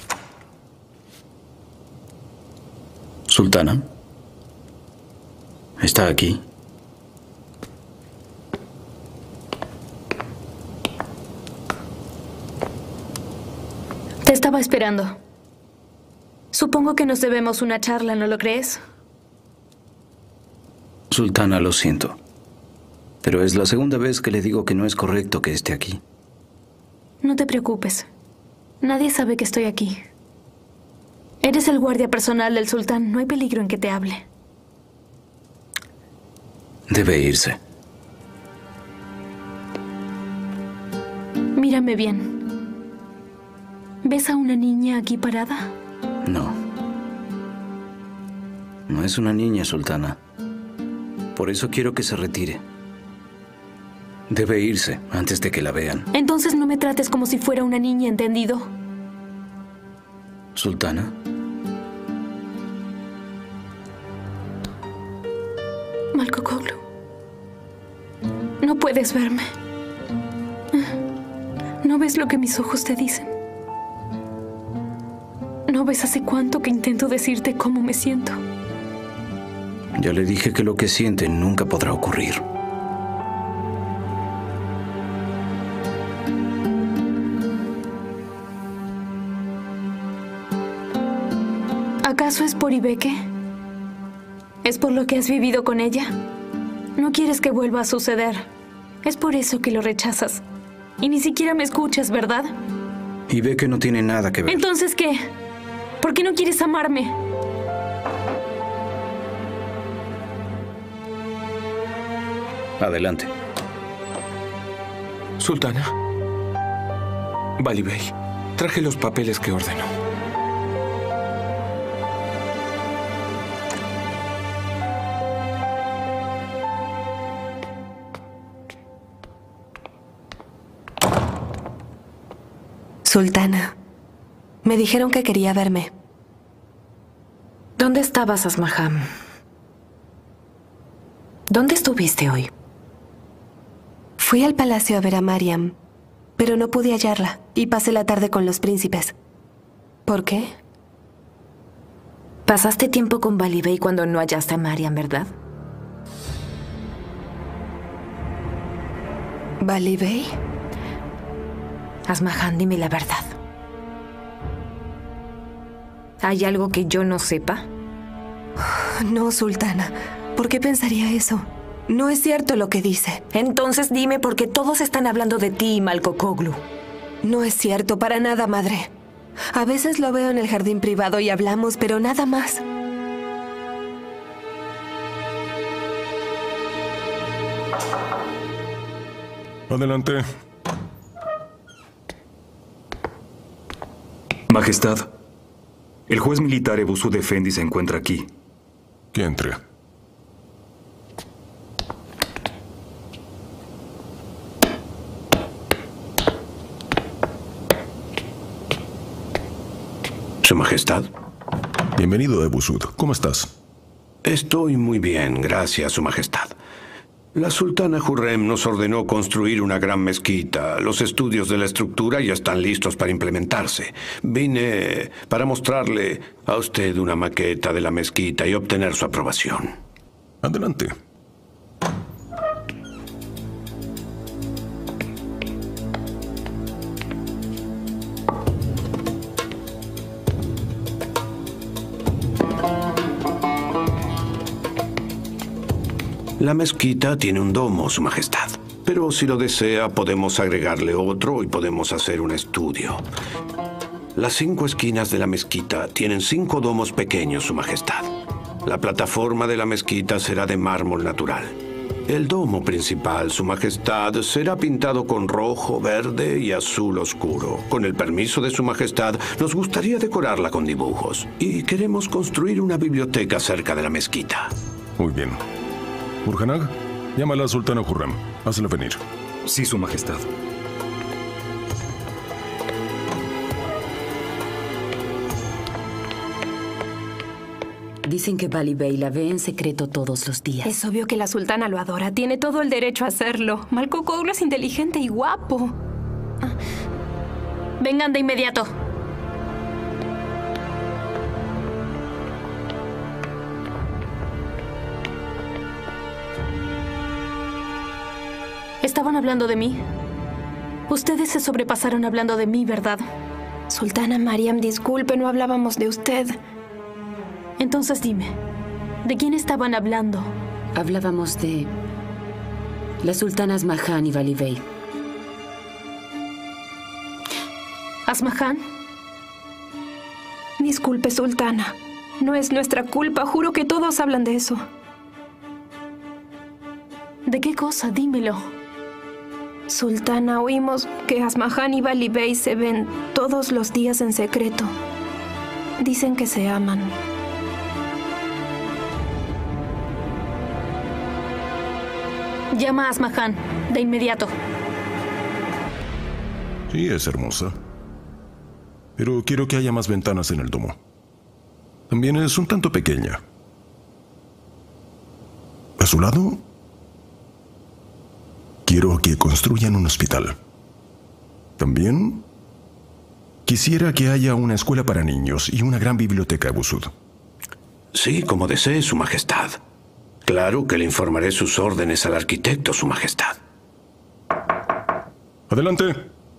Sultana. ¿Está aquí? Te estaba esperando. Supongo que nos debemos una charla, ¿no lo crees? Sultana, lo siento. Pero es la segunda vez que le digo que no es correcto que esté aquí. No te preocupes. Nadie sabe que estoy aquí. Eres el guardia personal del sultán. No hay peligro en que te hable. Debe irse. Mírame bien. ¿Ves a una niña aquí parada? No. No es una niña, Sultana. Por eso quiero que se retire. Debe irse antes de que la vean. Entonces no me trates como si fuera una niña, ¿entendido? Sultana. Malkokoglu. No puedes verme. ¿No ves lo que mis ojos te dicen? ¿No ves hace cuánto que intento decirte cómo me siento? Ya le dije que lo que siente nunca podrá ocurrir. ¿Acaso es por Ibeke? ¿Es por lo que has vivido con ella? No quieres que vuelva a suceder. Es por eso que lo rechazas. Y ni siquiera me escuchas, ¿verdad? Ibeke no tiene nada que ver. ¿Entonces qué? ¿Por qué no quieres amarme? Adelante. Sultana. Vali Bey, traje los papeles que ordenó. Sultana, me dijeron que quería verme. ¿Dónde estabas, Asmahan? ¿Dónde estuviste hoy? Fui al palacio a ver a Mariam, pero no pude hallarla y pasé la tarde con los príncipes. ¿Por qué? Pasaste tiempo con Vali Bey cuando no hallaste a Mariam, ¿verdad? ¿Vali Bey? Asmahan, dime la verdad. ¿Hay algo que yo no sepa? No, Sultana. ¿Por qué pensaría eso? No es cierto lo que dice. Entonces dime por qué todos están hablando de ti y Malkokoglu. No es cierto, para nada, madre. A veces lo veo en el jardín privado y hablamos, pero nada más. Adelante. Majestad, el juez militar Ebusud Efendi se encuentra aquí. Que entre. Su Majestad. Bienvenido, Ebusud. ¿Cómo estás? Estoy muy bien, gracias, Su Majestad. La sultana Hurrem nos ordenó construir una gran mezquita. Los estudios de la estructura ya están listos para implementarse. Vine para mostrarle a usted una maqueta de la mezquita y obtener su aprobación. Adelante. La mezquita tiene un domo, Su Majestad. Pero si lo desea, podemos agregarle otro y podemos hacer un estudio. Las 5 esquinas de la mezquita tienen 5 domos pequeños, Su Majestad. La plataforma de la mezquita será de mármol natural. El domo principal, Su Majestad, será pintado con rojo, verde y azul oscuro. Con el permiso de Su Majestad, nos gustaría decorarla con dibujos. Y queremos construir una biblioteca cerca de la mezquita. Muy bien. Burhanag, llama a la sultana Hurrem. Hazla venir. Sí, Su Majestad. Dicen que Vali Bey la ve en secreto todos los días. Es obvio que la sultana lo adora. Tiene todo el derecho a hacerlo. Malkokoglu es inteligente y guapo. Vengan de inmediato. Estaban hablando de mí. Ustedes se sobrepasaron hablando de mí, ¿verdad? Sultana Mariam, disculpe, no hablábamos de usted. Entonces dime, ¿de quién estaban hablando? Hablábamos de las sultanas Asmahan y Vali Bey. ¿Asmahan? Disculpe, sultana. No es nuestra culpa, juro que todos hablan de eso. ¿De qué cosa? Dímelo. Sultana, oímos que Asmahan y Vali Bey se ven todos los días en secreto. Dicen que se aman. Llama a Asmahan, de inmediato. Sí, es hermosa. Pero quiero que haya más ventanas en el domo. También es un tanto pequeña. A su lado, quiero que construyan un hospital. También quisiera que haya una escuela para niños y una gran biblioteca, Ebusud. Sí, como desee, Su Majestad. Claro que le informaré sus órdenes al arquitecto, Su Majestad. Adelante.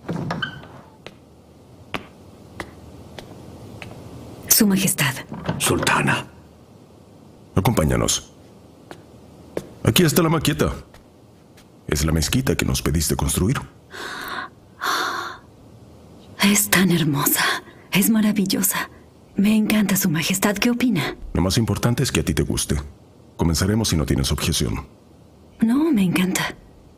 Su Majestad. Sultana. Acompáñanos. Aquí está la maqueta. Es la mezquita que nos pediste construir. Es tan hermosa. Es maravillosa. Me encanta, Su Majestad. ¿Qué opina? Lo más importante es que a ti te guste. Comenzaremos si no tienes objeción. No, me encanta.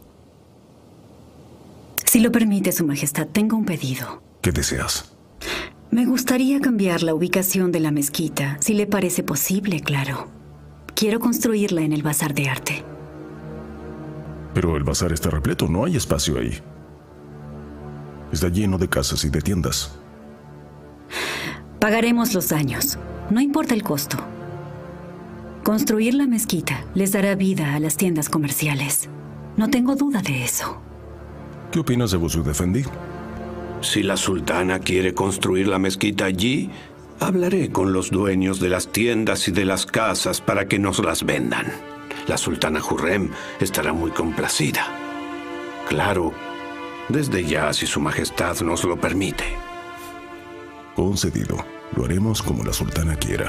Si lo permite, Su Majestad, tengo un pedido. ¿Qué deseas? Me gustaría cambiar la ubicación de la mezquita, si le parece posible, claro. Quiero construirla en el Bazar de Arte. Pero el bazar está repleto, no hay espacio ahí. Está lleno de casas y de tiendas. Pagaremos los daños. No importa el costo. Construir la mezquita les dará vida a las tiendas comerciales. No tengo duda de eso. ¿Qué opinas de Buzur Efendi? Si la sultana quiere construir la mezquita allí, hablaré con los dueños de las tiendas y de las casas para que nos las vendan. La sultana Hurrem estará muy complacida. Claro, desde ya, si su majestad nos lo permite. Concedido. Lo haremos como la sultana quiera.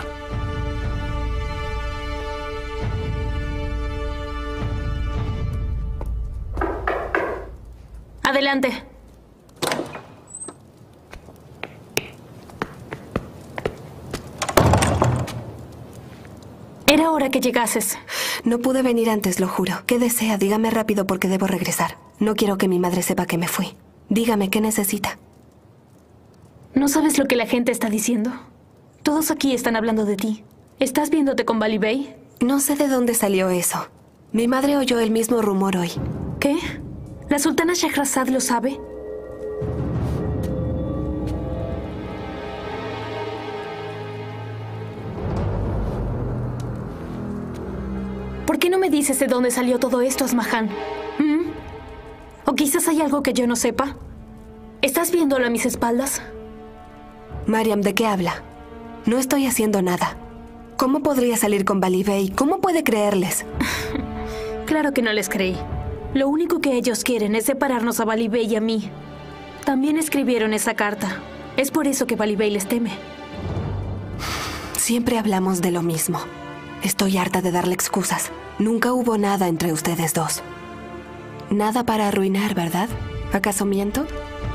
Adelante. Era hora que llegases. No pude venir antes, lo juro. ¿Qué desea? Dígame rápido porque debo regresar. No quiero que mi madre sepa que me fui. Dígame, ¿qué necesita? ¿No sabes lo que la gente está diciendo? Todos aquí están hablando de ti. ¿Estás viéndote con Bali Bey? No sé de dónde salió eso. Mi madre oyó el mismo rumor hoy. ¿Qué? ¿La sultana Shahrazad lo sabe? ¿Por qué no me dices de dónde salió todo esto, Asmahan? ¿O quizás hay algo que yo no sepa? ¿Estás viéndolo a mis espaldas? Mariam, ¿de qué habla? No estoy haciendo nada. ¿Cómo podría salir con Bali Bey? ¿Cómo puede creerles? Claro que no les creí. Lo único que ellos quieren es separarnos a Bali Bey y a mí. También escribieron esa carta. Es por eso que Bali Bey les teme. Siempre hablamos de lo mismo. Estoy harta de darle excusas. Nunca hubo nada entre ustedes dos. Nada para arruinar, ¿verdad? ¿Acaso miento?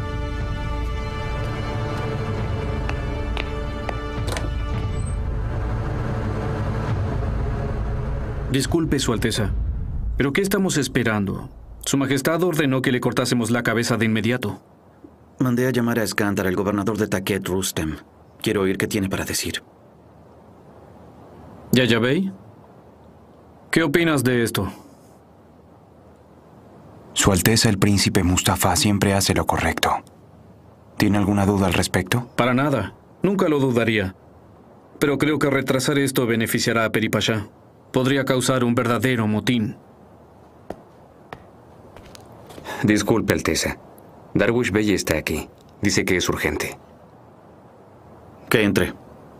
Disculpe, Su Alteza, ¿pero qué estamos esperando? Su Majestad ordenó que le cortásemos la cabeza de inmediato. Mandé a llamar a Skandar, el gobernador de Taqet, Rustem. Quiero oír qué tiene para decir. Yaya Bey, ¿qué opinas de esto? Su Alteza el Príncipe Mustafa siempre hace lo correcto. ¿Tiene alguna duda al respecto? Para nada. Nunca lo dudaría. Pero creo que retrasar esto beneficiará a Peri Pasha. Podría causar un verdadero motín. Disculpe, Alteza. Darwish Bey está aquí. Dice que es urgente. Que entre.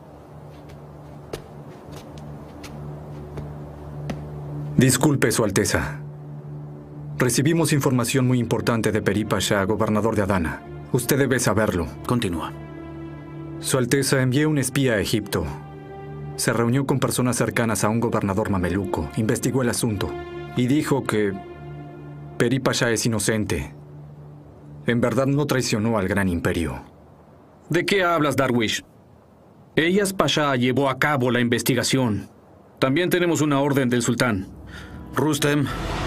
Disculpe, Su Alteza. Recibimos información muy importante de Peri Pasha, gobernador de Adana. Usted debe saberlo. Continúa. Su Alteza, envió un espía a Egipto. Se reunió con personas cercanas a un gobernador mameluco, investigó el asunto y dijo que Peri Pasha es inocente. En verdad no traicionó al gran imperio. ¿De qué hablas, Darwish? Eyas Pasha llevó a cabo la investigación. También tenemos una orden del sultán. Rustem.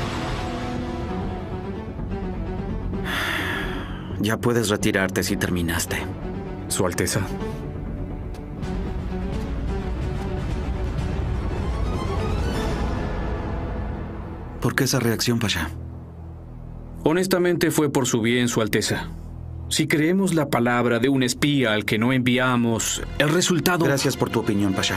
Ya puedes retirarte si terminaste. Su Alteza. ¿Por qué esa reacción, Pasha? Honestamente fue por su bien, Su Alteza. Si creemos la palabra de un espía al que no enviamos, el resultado... Gracias por tu opinión, Pasha.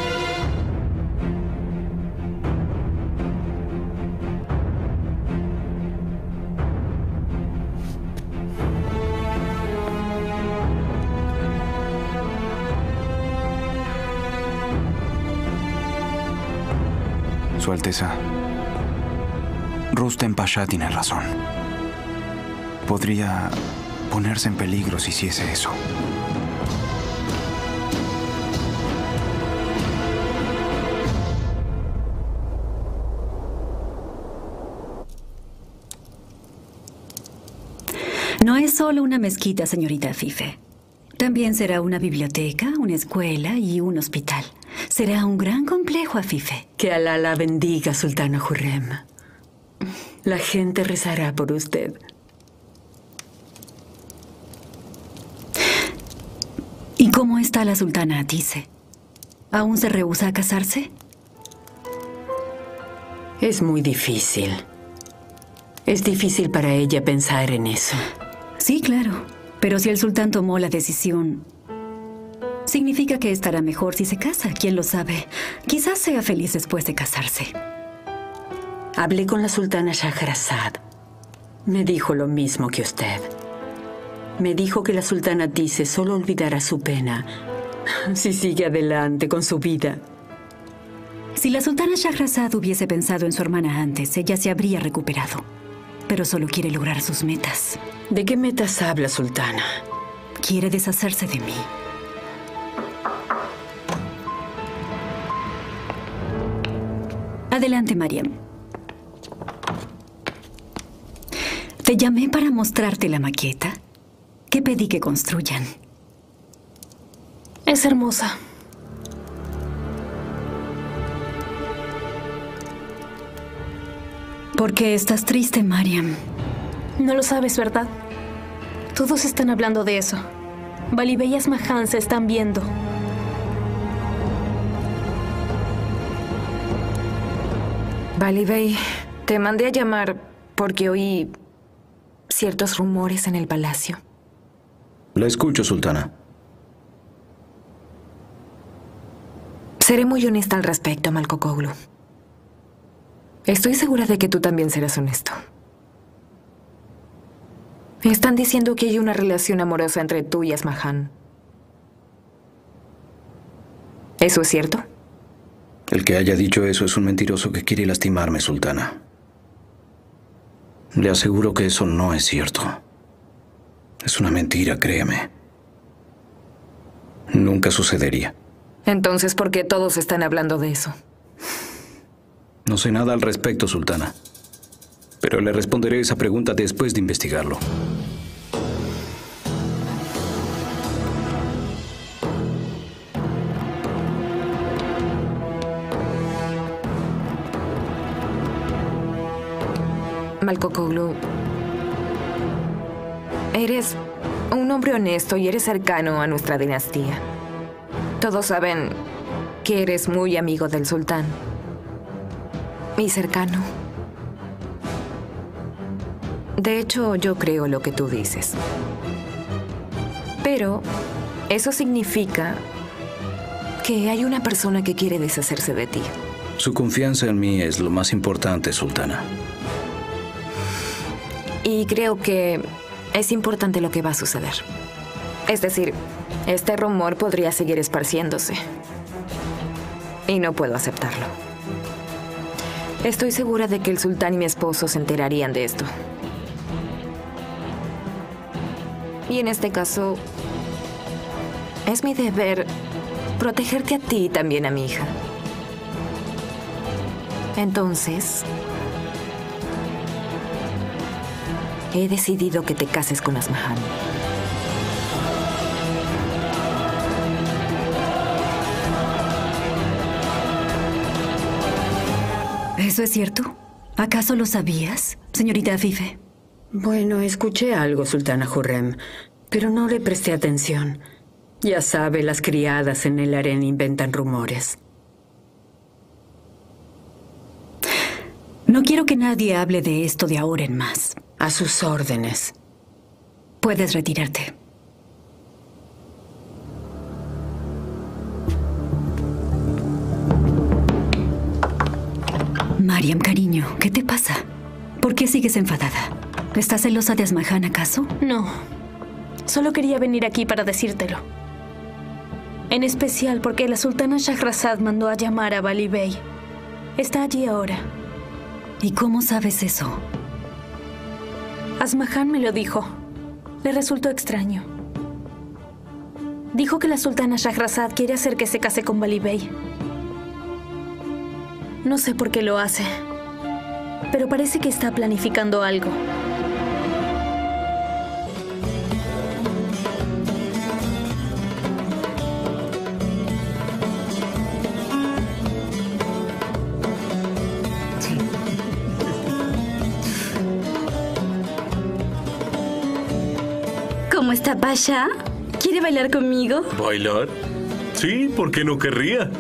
Su Alteza, Rustem Pasha tiene razón. Podría ponerse en peligro si hiciese eso. No es solo una mezquita, señorita Afife. También será una biblioteca, una escuela y un hospital. Será un gran complejo, Afife. Que Alá la bendiga, Sultana Hurrem. La gente rezará por usted. ¿Y cómo está la sultana Atise? ¿Aún se rehúsa a casarse? Es muy difícil. Es difícil para ella pensar en eso. Sí, claro. Pero si el sultán tomó la decisión, significa que estará mejor si se casa. ¿Quién lo sabe? Quizás sea feliz después de casarse. Hablé con la sultana Shahrazad. Me dijo lo mismo que usted. Me dijo que la sultana dice solo olvidará su pena si sigue adelante con su vida. Si la sultana Shahrazad hubiese pensado en su hermana antes, ella se habría recuperado. Pero solo quiere lograr sus metas. ¿De qué metas habla, sultana? Quiere deshacerse de mí. Adelante, Mariam. Te llamé para mostrarte la maqueta que pedí que construyan. Es hermosa. ¿Por qué estás triste, Mariam? No lo sabes, ¿verdad? Todos están hablando de eso. Balibey y Asmahan se están viendo. Balibey, te mandé a llamar porque oí ciertos rumores en el palacio. La escucho, sultana. Seré muy honesta al respecto, Malkokoglu. Estoy segura de que tú también serás honesto. Están diciendo que hay una relación amorosa entre tú y Asmahan. ¿Eso es cierto? El que haya dicho eso es un mentiroso que quiere lastimarme, sultana. Le aseguro que eso no es cierto. Es una mentira, créame. Nunca sucedería. Entonces, ¿por qué todos están hablando de eso? No sé nada al respecto, sultana. Pero le responderé esa pregunta después de investigarlo. Malkokoglu, eres un hombre honesto y eres cercano a nuestra dinastía. Todos saben que eres muy amigo del sultán. Y cercano. De hecho, yo creo lo que tú dices. Pero eso significa que hay una persona que quiere deshacerse de ti. Su confianza en mí es lo más importante, sultana. Y creo que es importante lo que va a suceder. Es decir, este rumor podría seguir esparciéndose. Y no puedo aceptarlo. Estoy segura de que el sultán y mi esposo se enterarían de esto. Y en este caso, es mi deber protegerte a ti y también a mi hija. Entonces, he decidido que te cases con Asmahan. ¿Eso es cierto? ¿Acaso lo sabías, señorita Afife? Bueno, escuché algo, sultana Hurrem, pero no le presté atención. Ya sabe, las criadas en el harén inventan rumores. No quiero que nadie hable de esto de ahora en más. A sus órdenes. Puedes retirarte. Mariam, cariño, ¿qué te pasa? ¿Por qué sigues enfadada? ¿Estás celosa de Asmahan, acaso? No. Solo quería venir aquí para decírtelo. En especial porque la sultana Shahrazad mandó a llamar a Balibey. Está allí ahora. ¿Y cómo sabes eso? Asmahan me lo dijo. Le resultó extraño. Dijo que la sultana Shahrazad quiere hacer que se case con Balibey. No sé por qué lo hace, pero parece que está planificando algo. ¿Cómo está, Pasha? ¿Quiere bailar conmigo? ¿Bailar? Sí, ¿por qué no querría?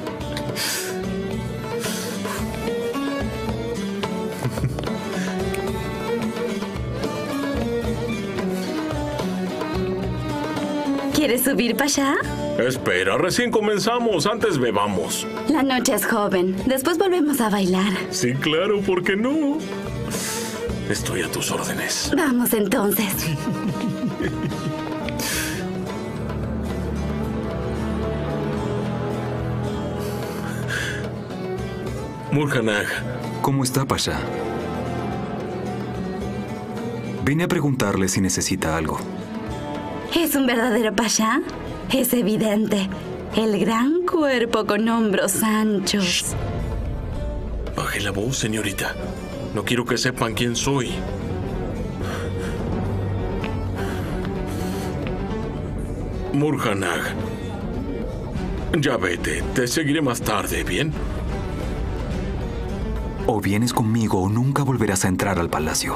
¿Quieres subir, Pasha? Espera, recién comenzamos. Antes bebamos. La noche es joven. Después volvemos a bailar. Sí, claro, ¿por qué no? Estoy a tus órdenes. Vamos entonces. Murhanag. ¿Cómo está, Pasha? Vine a preguntarle si necesita algo. ¿Es un verdadero Pasha? Es evidente. El gran cuerpo con hombros anchos. Baje la voz, señorita. No quiero que sepan quién soy. Murhanag. Ya vete. Te seguiré más tarde, ¿bien? O vienes conmigo o nunca volverás a entrar al palacio.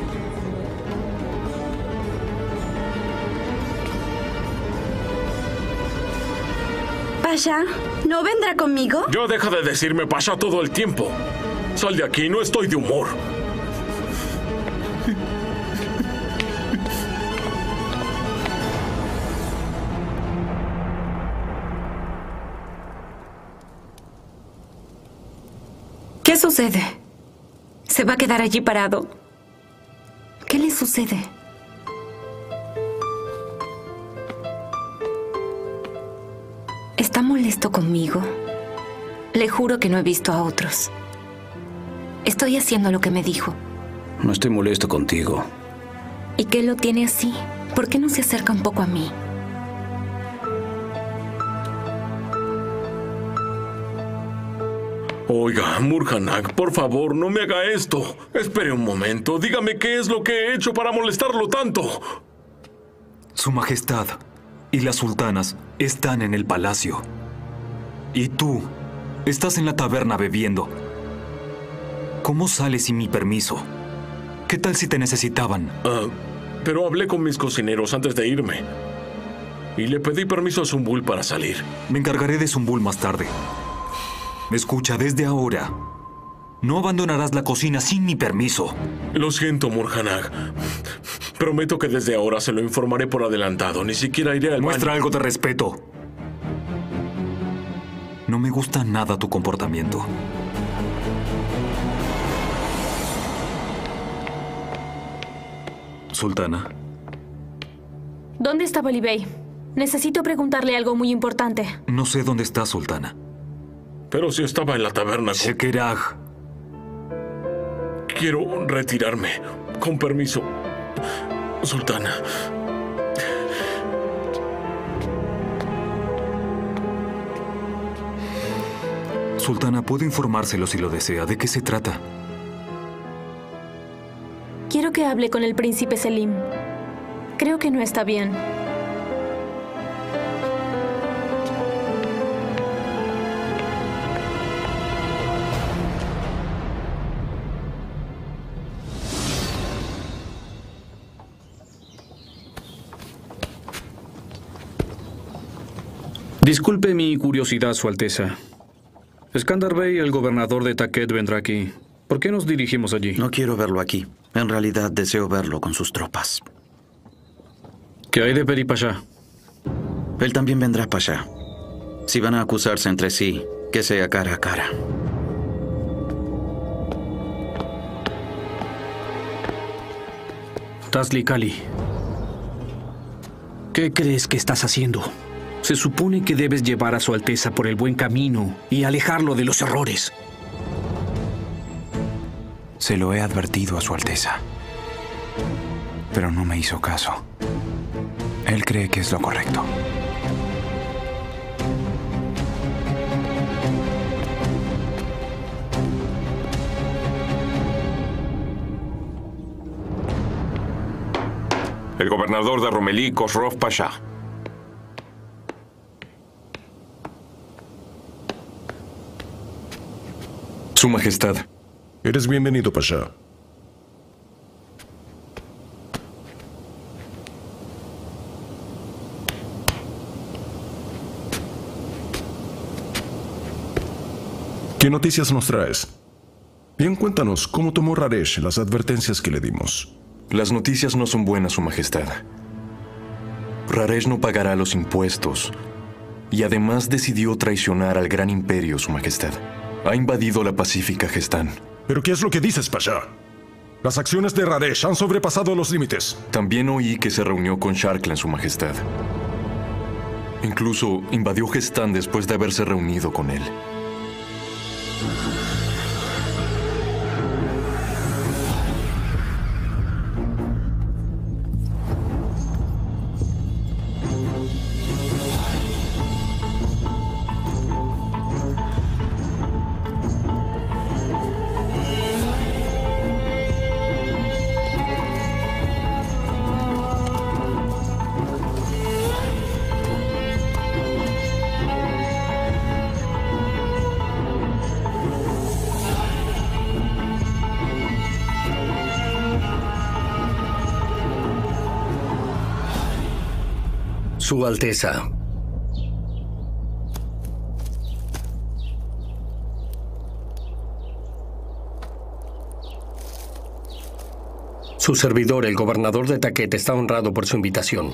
Pasha, ¿no vendrá conmigo? Yo deja de decirme Pasha todo el tiempo. Sal de aquí, no estoy de humor. ¿Qué sucede? ¿Se va a quedar allí parado? ¿Qué le sucede? ¿Está molesto conmigo? Le juro que no he visto a otros. Estoy haciendo lo que me dijo. No estoy molesto contigo. ¿Y qué lo tiene así? ¿Por qué no se acerca un poco a mí? Oiga, Murhanag, por favor, no me haga esto. Espere un momento. Dígame qué es lo que he hecho para molestarlo tanto. Su Majestad y las sultanas están en el palacio. Y tú estás en la taberna bebiendo. ¿Cómo sales sin mi permiso? ¿Qué tal si te necesitaban? Pero hablé con mis cocineros antes de irme. Y le pedí permiso a Zumbul para salir. Me encargaré de Zumbul más tarde. Escucha, desde ahora, no abandonarás la cocina sin mi permiso. Lo siento, Murhanag. Prometo que desde ahora se lo informaré por adelantado. Ni siquiera iré al Muestra baño. algo de respeto. No me gusta nada tu comportamiento. Sultana. ¿Dónde está Balibey? Necesito preguntarle algo muy importante. No sé dónde está, Sultana. Pero si estaba en la taberna. Shekeraj. Quiero retirarme. Con permiso. Sultana. Sultana, puedo informárselo si lo desea. ¿De qué se trata? Quiero que hable con el príncipe Selim. Creo que no está bien. Disculpe mi curiosidad, Su Alteza. Skandar Bey, el gobernador de Taket, vendrá aquí. ¿Por qué nos dirigimos allí? No quiero verlo aquí. En realidad deseo verlo con sus tropas. ¿Qué hay de Peri Pasha? Él también vendrá, Pasha. Si van a acusarse entre sí, que sea cara a cara. Tasli Kali, ¿qué crees que estás haciendo? Se supone que debes llevar a Su Alteza por el buen camino y alejarlo de los errores. Se lo he advertido a Su Alteza. Pero no me hizo caso. Él cree que es lo correcto. El gobernador de Romelí, Khosrow Pasha. Su Majestad. Eres bienvenido, Pasha. ¿Qué noticias nos traes? Bien, cuéntanos, ¿cómo tomó Raresh las advertencias que le dimos? Las noticias no son buenas, Su Majestad. Raresh no pagará los impuestos. Y además decidió traicionar al gran imperio, Su Majestad. Ha invadido la pacífica Gestán. ¿Pero qué es lo que dices, Pasha? Las acciones de Raresh han sobrepasado los límites. También oí que se reunió con Sharklen, Su Majestad. Incluso invadió Gestán después de haberse reunido con él. Su Alteza. Su servidor, el gobernador de Taquet, está honrado por su invitación.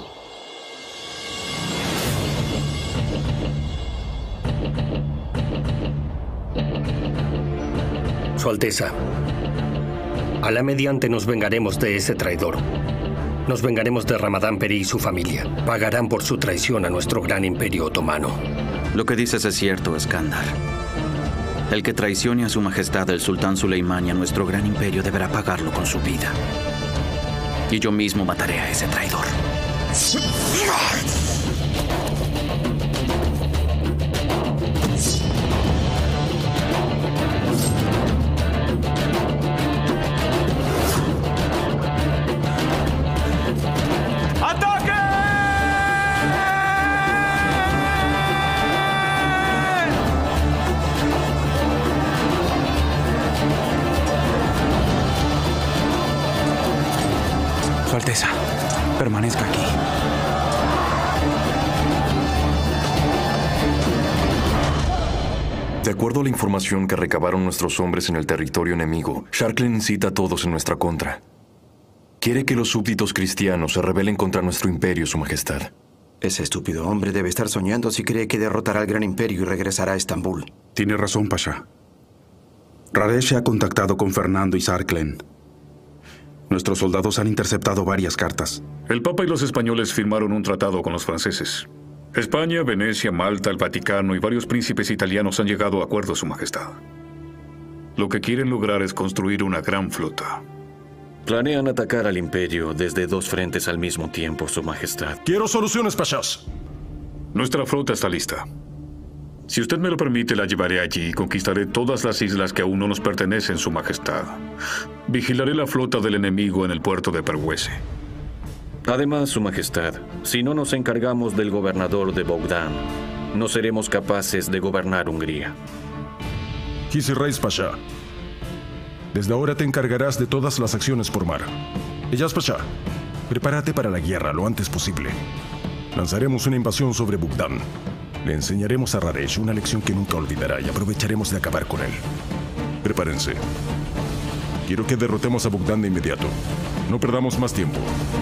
Su Alteza, a la mediante nos vengaremos de ese traidor. Nos vengaremos de Ramadán Peri y su familia. Pagarán por su traición a nuestro gran imperio otomano. Lo que dices es cierto, Skandar. El que traicione a su majestad el sultán Suleimán y a nuestro gran imperio deberá pagarlo con su vida. Y yo mismo mataré a ese traidor. Su Alteza, permanezca aquí. De acuerdo a la información que recabaron nuestros hombres en el territorio enemigo, Sharklen incita a todos en nuestra contra. Quiere que los súbditos cristianos se rebelen contra nuestro imperio, Su Majestad. Ese estúpido hombre debe estar soñando si cree que derrotará al gran imperio y regresará a Estambul. Tiene razón, Pasha. Raresh se ha contactado con Fernando y Sharklen. Nuestros soldados han interceptado varias cartas. El Papa y los españoles firmaron un tratado con los franceses. España, Venecia, Malta, el Vaticano y varios príncipes italianos han llegado a acuerdos, Su Majestad. Lo que quieren lograr es construir una gran flota. Planean atacar al imperio desde 2 frentes al mismo tiempo, Su Majestad. Quiero soluciones, Pashas. Nuestra flota está lista. Si usted me lo permite, la llevaré allí y conquistaré todas las islas que aún no nos pertenecen, Su Majestad. Vigilaré la flota del enemigo en el puerto de Perhuese. Además, Su Majestad, si no nos encargamos del gobernador de Bogdán, no seremos capaces de gobernar Hungría. Hisi Reis Pasha, desde ahora te encargarás de todas las acciones por mar. Iyaz Pasha, prepárate para la guerra lo antes posible. Lanzaremos una invasión sobre Bogdán. Le enseñaremos a Raresh una lección que nunca olvidará y aprovecharemos de acabar con él. Prepárense. Quiero que derrotemos a Bogdán de inmediato. No perdamos más tiempo.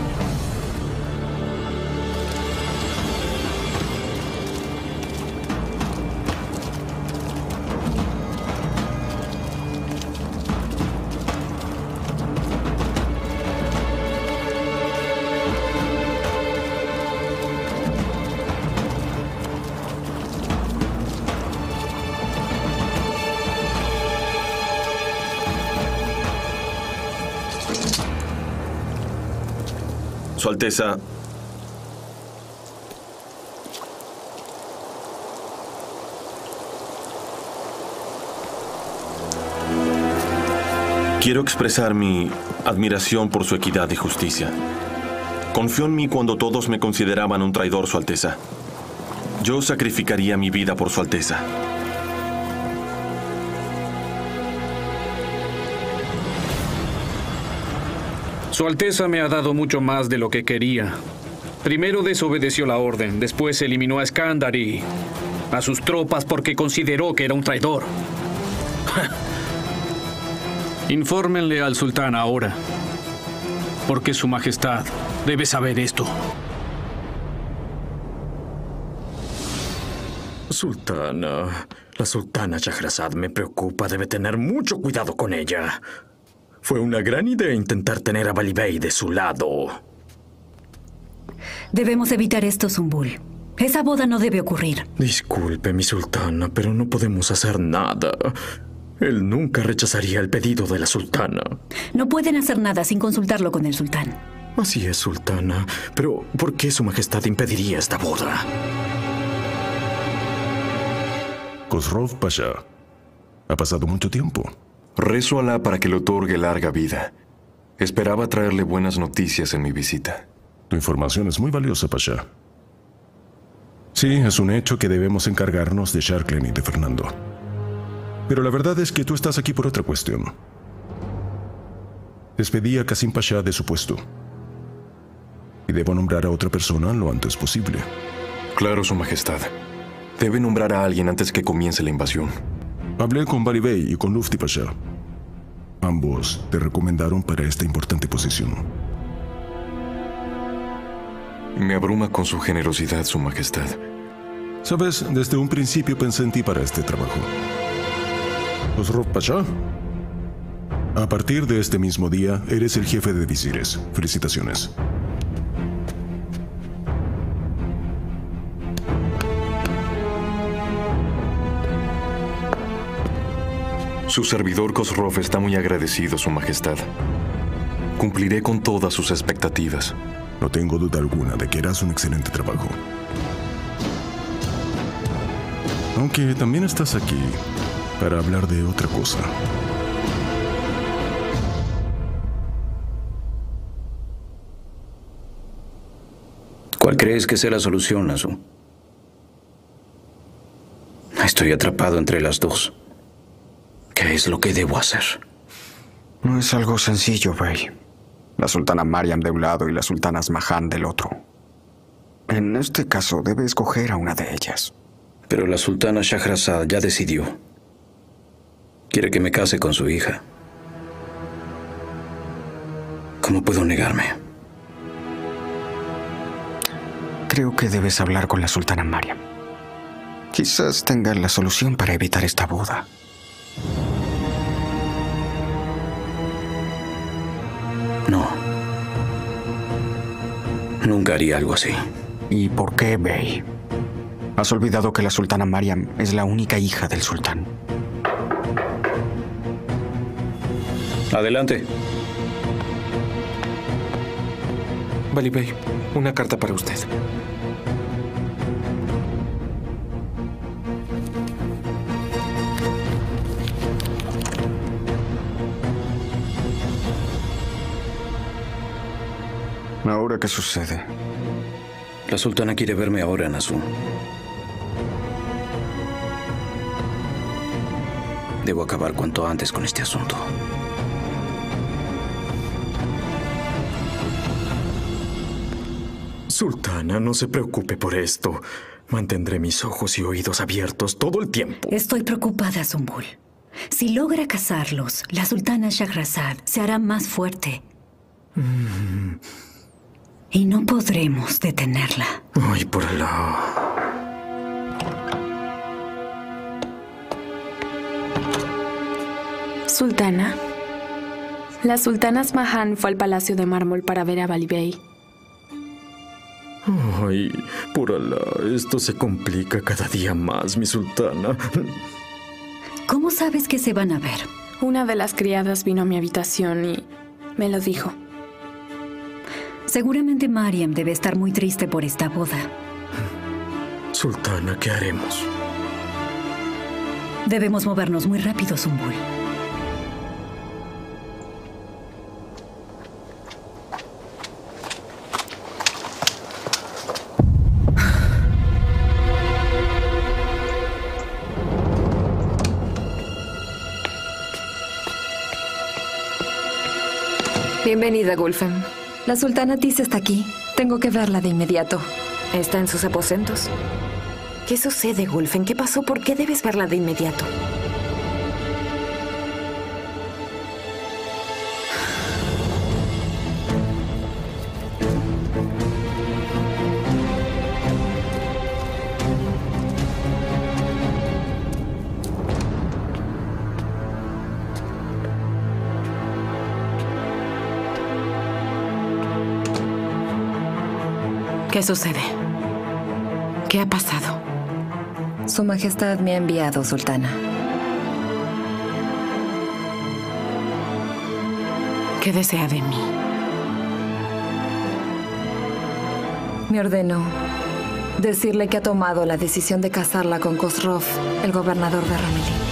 Su Alteza, quiero expresar mi admiración por su equidad y justicia. Confió en mí cuando todos me consideraban un traidor, Su Alteza. Yo sacrificaría mi vida por Su Alteza. Su Alteza me ha dado mucho más de lo que quería. Primero desobedeció la orden, después eliminó a Skandar y a sus tropas porque consideró que era un traidor. Infórmenle al sultán ahora, porque Su Majestad debe saber esto. Sultana, la sultana Shahrazad me preocupa. Debe tener mucho cuidado con ella. Fue una gran idea intentar tener a Bali Bey de su lado. Debemos evitar esto, Zumbul. Esa boda no debe ocurrir. Disculpe, mi sultana, pero no podemos hacer nada. Él nunca rechazaría el pedido de la sultana. No pueden hacer nada sin consultarlo con el sultán. Así es, sultana. Pero, ¿por qué su majestad impediría esta boda? Khosrow Pasha. Ha pasado mucho tiempo. Rezo a Alá para que le otorgue larga vida. Esperaba traerle buenas noticias en mi visita. Tu información es muy valiosa, Pasha. Sí, es un hecho que debemos encargarnos de Sharklen y de Fernando. Pero la verdad es que tú estás aquí por otra cuestión. Despedí a Qasim Pasha de su puesto. Y debo nombrar a otra persona lo antes posible. Claro, su majestad. Debe nombrar a alguien antes que comience la invasión. Hablé con Bali Bey y con Lufti Pasha. Ambos te recomendaron para esta importante posición. Me abruma con su generosidad, su majestad. Sabes, desde un principio pensé en ti para este trabajo. Khosrow Pasha, a partir de este mismo día, eres el jefe de visires. Felicitaciones. Su servidor Khosrow está muy agradecido, su majestad. Cumpliré con todas sus expectativas. No tengo duda alguna de que harás un excelente trabajo. Aunque también estás aquí para hablar de otra cosa. ¿Cuál crees que sea la solución, Nasu? Estoy atrapado entre las dos. ¿Qué es lo que debo hacer? No es algo sencillo, Bey. La sultana Mariam de un lado y la sultana Asmahan del otro. En este caso, debe escoger a una de ellas. Pero la sultana Shahrazad ya decidió. Quiere que me case con su hija. ¿Cómo puedo negarme? Creo que debes hablar con la sultana Mariam. Quizás tenga la solución para evitar esta boda. No. Nunca haría algo así. ¿Y por qué, Bey? ¿Has olvidado que la sultana Mariam es la única hija del sultán? Adelante. Bali Bey, una carta para usted. ¿Ahora qué sucede? La sultana quiere verme ahora, Nasu. Debo acabar cuanto antes con este asunto. Sultana, no se preocupe por esto. Mantendré mis ojos y oídos abiertos todo el tiempo. Estoy preocupada, Zumbul. Si logra casarlos, la sultana Shahrazad se hará más fuerte. Y no podremos detenerla. Ay, por Alá. Sultana. La sultana Asmahan fue al Palacio de Mármol para ver a Bali Bey. Ay, por Alá, esto se complica cada día más, mi sultana. ¿Cómo sabes que se van a ver? Una de las criadas vino a mi habitación y me lo dijo. Seguramente Mariam debe estar muy triste por esta boda. Sultana, ¿qué haremos? Debemos movernos muy rápido, Zumbul. Bienvenida, Gulfem. La sultana Tiz está aquí. Tengo que verla de inmediato. ¿Está en sus aposentos? ¿Qué sucede, Gulfem? ¿Qué pasó? ¿Por qué debes verla de inmediato? ¿Qué sucede? ¿Qué ha pasado? Su Majestad me ha enviado, Sultana. ¿Qué desea de mí? Me ordenó decirle que ha tomado la decisión de casarla con Khosrow, el gobernador de Romelí.